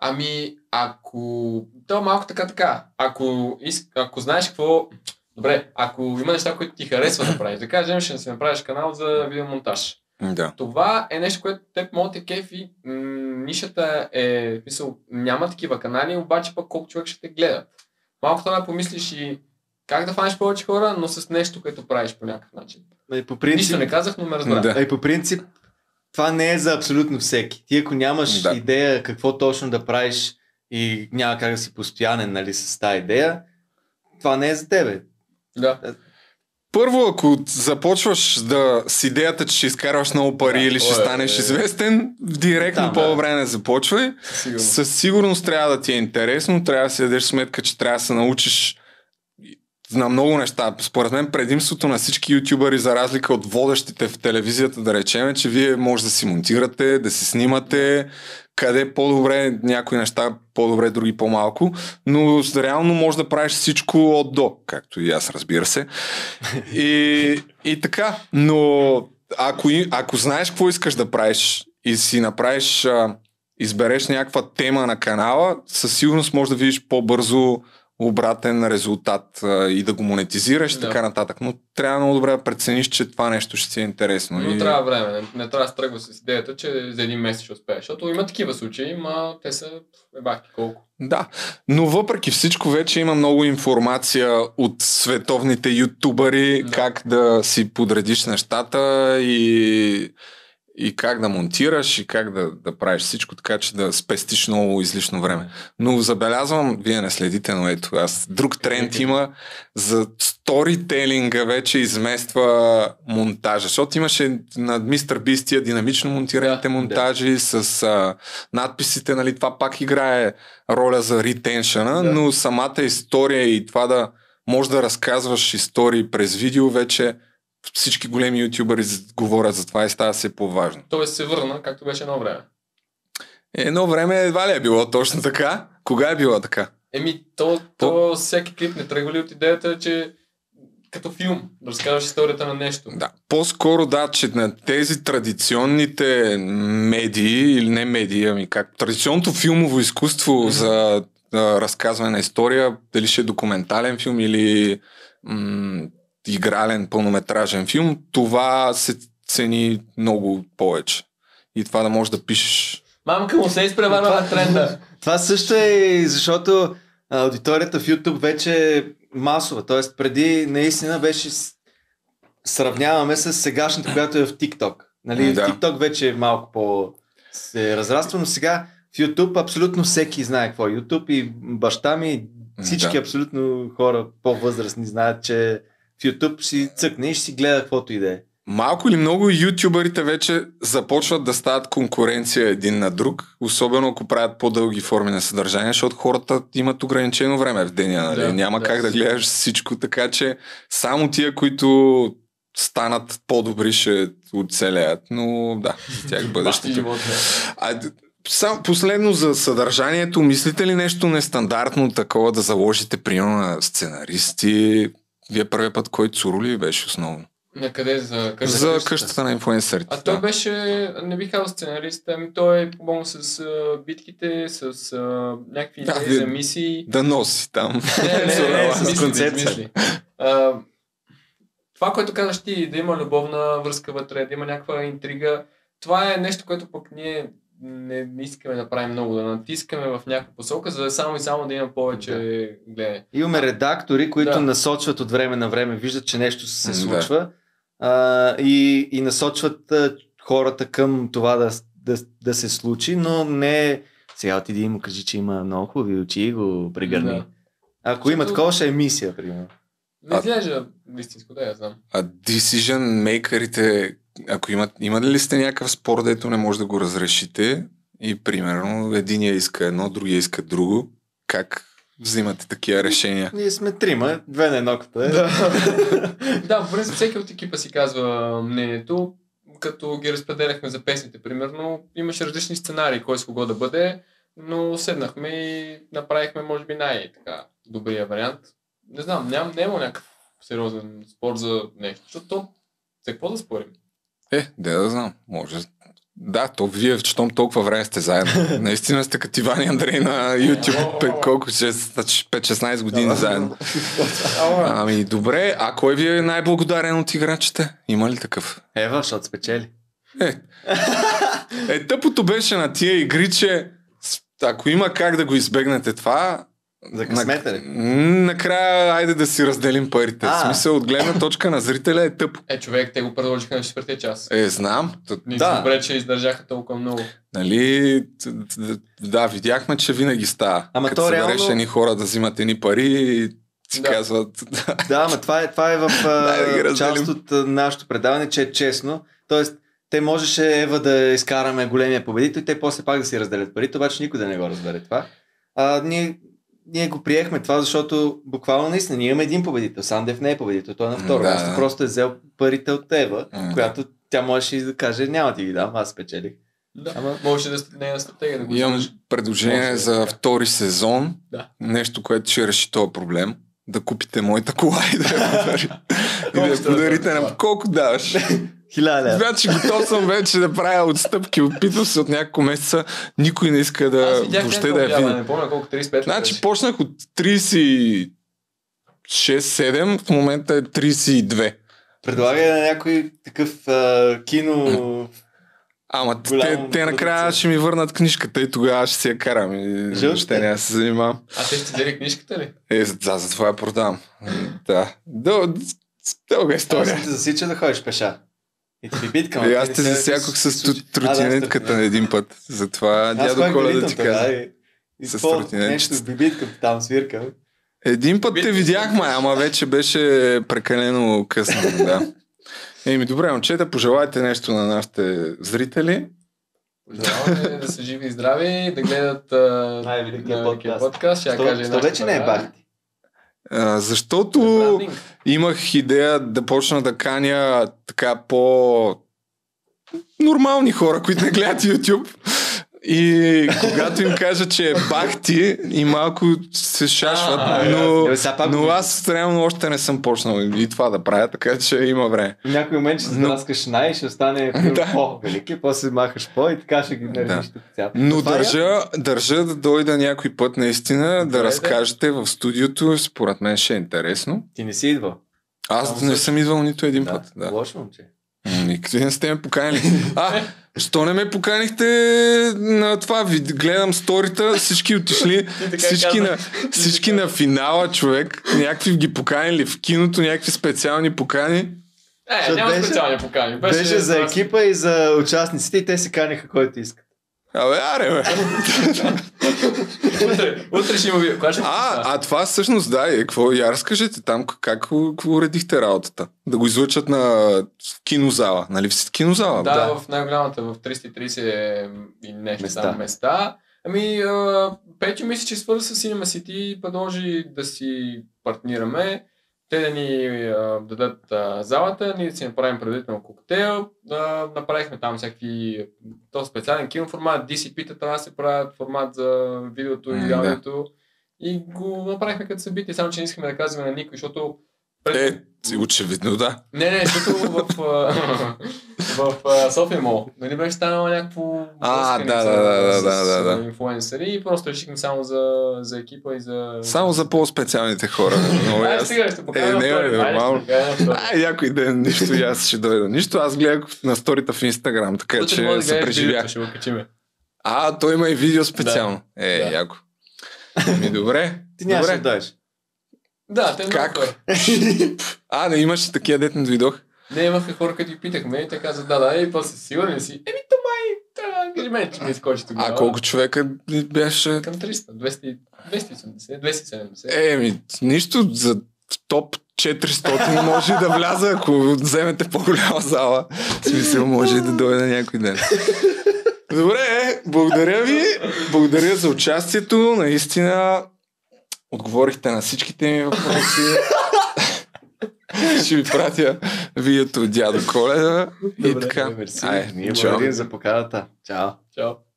То малко така. Ако знаеш какво... Добре, ако има неща, които ти харесва да правиш, да кажем, ще си направиш канал за видеомонтаж. Да. Това е нещо, което теб може да кефи. Нишата е, няма такива канали, обаче пък колко човек ще те гледат. Малко това да помислиш и как да фанеш повече хора, но с нещо, което правиш по някакъв начин. Нищо не казах, но ме разбра. Да. И по принцип, това не е за абсолютно всеки. Ти ако нямаш идея какво точно да правиш и няма как да си постоянен, нали, с тази идея, това не е за тебе. Да. Първо, ако започваш с идеята, че ще изкарваш много пари или ще станеш известен, директно по-добре не започвай. Със сигурност трябва да ти е интересно, трябва да си дадеш сметка, че трябва да се научиш на много неща. Според мен предимството на всички ютубъри, за разлика от водещите в телевизията, да речем, е, че вие може да си монтирате, да си снимате, къде по-добре, някои неща по-добре, други по-малко, но реално може да правиш всичко от до, както и аз, разбира се. И така, но ако знаеш какво искаш да правиш и си направиш, избереш някаква тема на канала, със сигурност може да видиш по-бързо обратен резултат и да го монетизираш и така нататък. Но трябва много добре да прецениш, че това нещо ще си е интересно. Но трябва време. Не трябва да стръгва с идеята, че за един месец ще успееш. Защото има такива случаи, ма те са бахти колко. Да, но въпреки всичко вече има много информация от световните ютубъри, как да си подредиш нещата и как да монтираш и как да правиш всичко, така че да спестиш много излишно време. Но забелязвам, вие не следите, но ето, друг тренд има за сторителинга вече измества монтажа, защото имаше на Mr. Beast динамично монтираните монтажи с надписите, нали, това пак играе роля за ретеншъна, но самата история и това да може да разказваш истории през видео вече всички големи ютубъри говорят за това и става все по-важно. Тоест се върна, както беше едно време. Едно време едва ли е било точно така? Кога е било така? То всеки клип не тръгва ли от идеята, че като филм, да разказваш историята на нещо. Да, по-скоро че на тези традиционните медии, или не медии, ами как, традиционното филмово изкуство за разказване на история, дали ще е документален филм или игрален пълнометражен филм, това се цени много повече. И това да можеш да пишеш. Мамка му се изпреварва на тренда. Това също е, защото аудиторията в YouTube вече е масова. Тоест преди наистина беше сравняваме с сегашната, която е в TikTok. Нали? В TikTok вече е малко по-се разраства, но сега в YouTube абсолютно всеки знае какво е YouTube и баща ми, всички абсолютно хора по-възрастни знаят, че в YouTube си цъкне и ще си гледа каквото и да е. Малко или много ютубърите вече започват да стават конкуренция един на друг, особено ако правят по-дълги форми на съдържание, защото хората имат ограничено време в деня, нали? Няма как да гледаш всичко, така че само тия, които станат по-добри, ще оцелеят, но да, за тях бъдещето. Последно за съдържанието, мислите ли нещо нестандартно такова да заложите, примерно на сценаристи? Вие първият път, който Цурули беше основно? Накъде? За къщата на инфлуенсърите. А той беше, не бих казал сценарист, ами той е помогнал с битките, с някакви идеи за мисии. Да носи там. Не, с концепция. Това, което казваш ти, да има любовна връзка вътре, да има някаква интрига, това е нещо, което пък ние не искаме да правим много, да натискаме в някаква посока, за да само да има повече гледане. Имаме редактори, които насочват от време на време, виждат, че нещо се случва и насочват хората към това да се случи, но не сега отиди и му кажи, че има много хубави очи и го прегърни. Ако има такова, ще е мисия, примерно. Не изглежда истинско, да я знам. А decision makerите, ако имат ли сте някакъв спор, дето не може да го разрешите и примерно единия иска едно, другия иска друго, как взимате такива решения? Ние сме трима, две на едно като е. Да, в принцип всеки от екипа си казва мнението, като ги разпределяхме за песните, примерно, имаше различни сценарии, кой с кого да бъде, но седнахме и направихме, може би, най-добрия вариант. Не знам, няма някакъв сериозен спор за нещо, защото за какво да спорим? Да знам, може. Да, вие, щом толкова време сте заедно. Наистина сте като Иван и Андрей на YouTube, колко 5-16 години заедно. Ами добре, а кой ви е най-благодарен от играчите? Има ли такъв? Ева, защото спечели. Тъпото беше на тия игри, че ако има как да го избегнете това, за късмета ли? Накрая, айде да си разделим парите. В смисъл, от гледна точка на зрителя е тъпо. Човек, те го предложиха на 4-ти час. Знам. Добре, че издържаха толкова много. Нали, видяхме, че винаги става. Като се береш едни хора да взимат едни пари и си казват... ама това е в част от нашото предаване, че е честно. Тоест, те можеше Ева да изкараме големия победител и те после пак да си разделят парите, обаче никой да не го разбере това. Ние го приехме това, защото буквално наистина ние имаме един победител. Сандев не е победител, той е на второ място. Просто е взел парите от Ева, която тя можеше да каже, няма ти ги дам, аз спечелих. Ама може да не е на стратегия да го имам предложение за втори сезон. Нещо, което ще реши този проблем. Да купите моята кола и да я подарите на колко даваш. 1000. Значи готов съм вече да правя отстъпки. Опитвам се от няколко месеца. Никой не иска да въобще да я види. Не помня колко 35. Значи почнах от 36-7, в момента е 32. Предлагай на някой такъв кино... Ама те накрая ще ми върнат книжката и тогава ще си я карам. И ще няма се занимавам. А те ще дели книжката ли? За това я продавам. Дълга история. Аз те засича да ходиш пеша. И ти биткам. Аз те засякох с тротинетката един път. Затова дядо Коля да ти каза. С тротинетката. Нещо биткам, там свиркам. Един път те видяхме, ама вече беше прекалено късно. Добре, момчета, пожелайте нещо на нашите зрители. Пожелаваме да са живи и здрави, да гледат най-великия подкаст. Що вече не е Бахти? Защото имах идея да почна да каня така по-нормални хора, които не гледат YouTube и когато им кажа, че е бахти и малко се шашват, но аз реално още не съм почнал и това да правя, така че има време. В някой момент ще задраскаш и ще остане по-велики, после махаш и така ще ги наредиш тук цяло. Но държа да дойда някой път наистина да разкажете в студиото, според мен ще е интересно. Ти не си идвал? Аз не съм идвал нито един път. Да. Лошо момче. Никъде не сте ме поканили. Що не ме поканихте на това? Гледам сторита, всички отишли, всички на финала, човек. Някакви ги поканили в киното, някакви специални покани. Няма специални покани. Беше за екипа и за участниците и те се каниха който искат. Аре. Утре ще има видео. Това всъщност я разкажете там как уредихте работата? Да го излъчат на кинозала, нали в кинозала? Да, в най-голямата, в 330 и нещо места. Петю мисля, че свърза с Cinema City и предложи да си партнираме. Те да ни дадат залата, ние да си направим предварително коктейл, направихме там всякакви специален киноформат, DCP-та трябва да се правят формат за видеото и аудиото и го направихме като събитие, само че не искаме да казваме на никой, защото... Очевидно, да. Не, защото в София Мол, нали беше станало някакво да. с инфлуенсъри и просто решихме само за екипа и за... Само за по-специалните хора. Стига, ще покажа. Някой ден нищо и аз ще дойда. Нищо, аз гледах на сторита в Инстаграм, така че се преживях. Той има и видео специално. Яко. Добре. Ти нямаш да дойдеш. Да, те как? Не имаш такива дет не дойдох? Не, имаха хора, като ги питахме и те казват да, и после сигурен си. Ангажимент, че ми изкочи тогава. Колко човека беше? Към 300, 270. Нищо за топ 400 може да вляза, ако вземете по-голяма зала. В смисъл, може и да дойде някой ден. Добре, благодаря ви. Благодаря за участието. Naистина отговорихте на всичките ми въпроси. Ще ви пратя видеото от дядо Коледа. Добре, и така. Ние благодарим за поканата. Чао.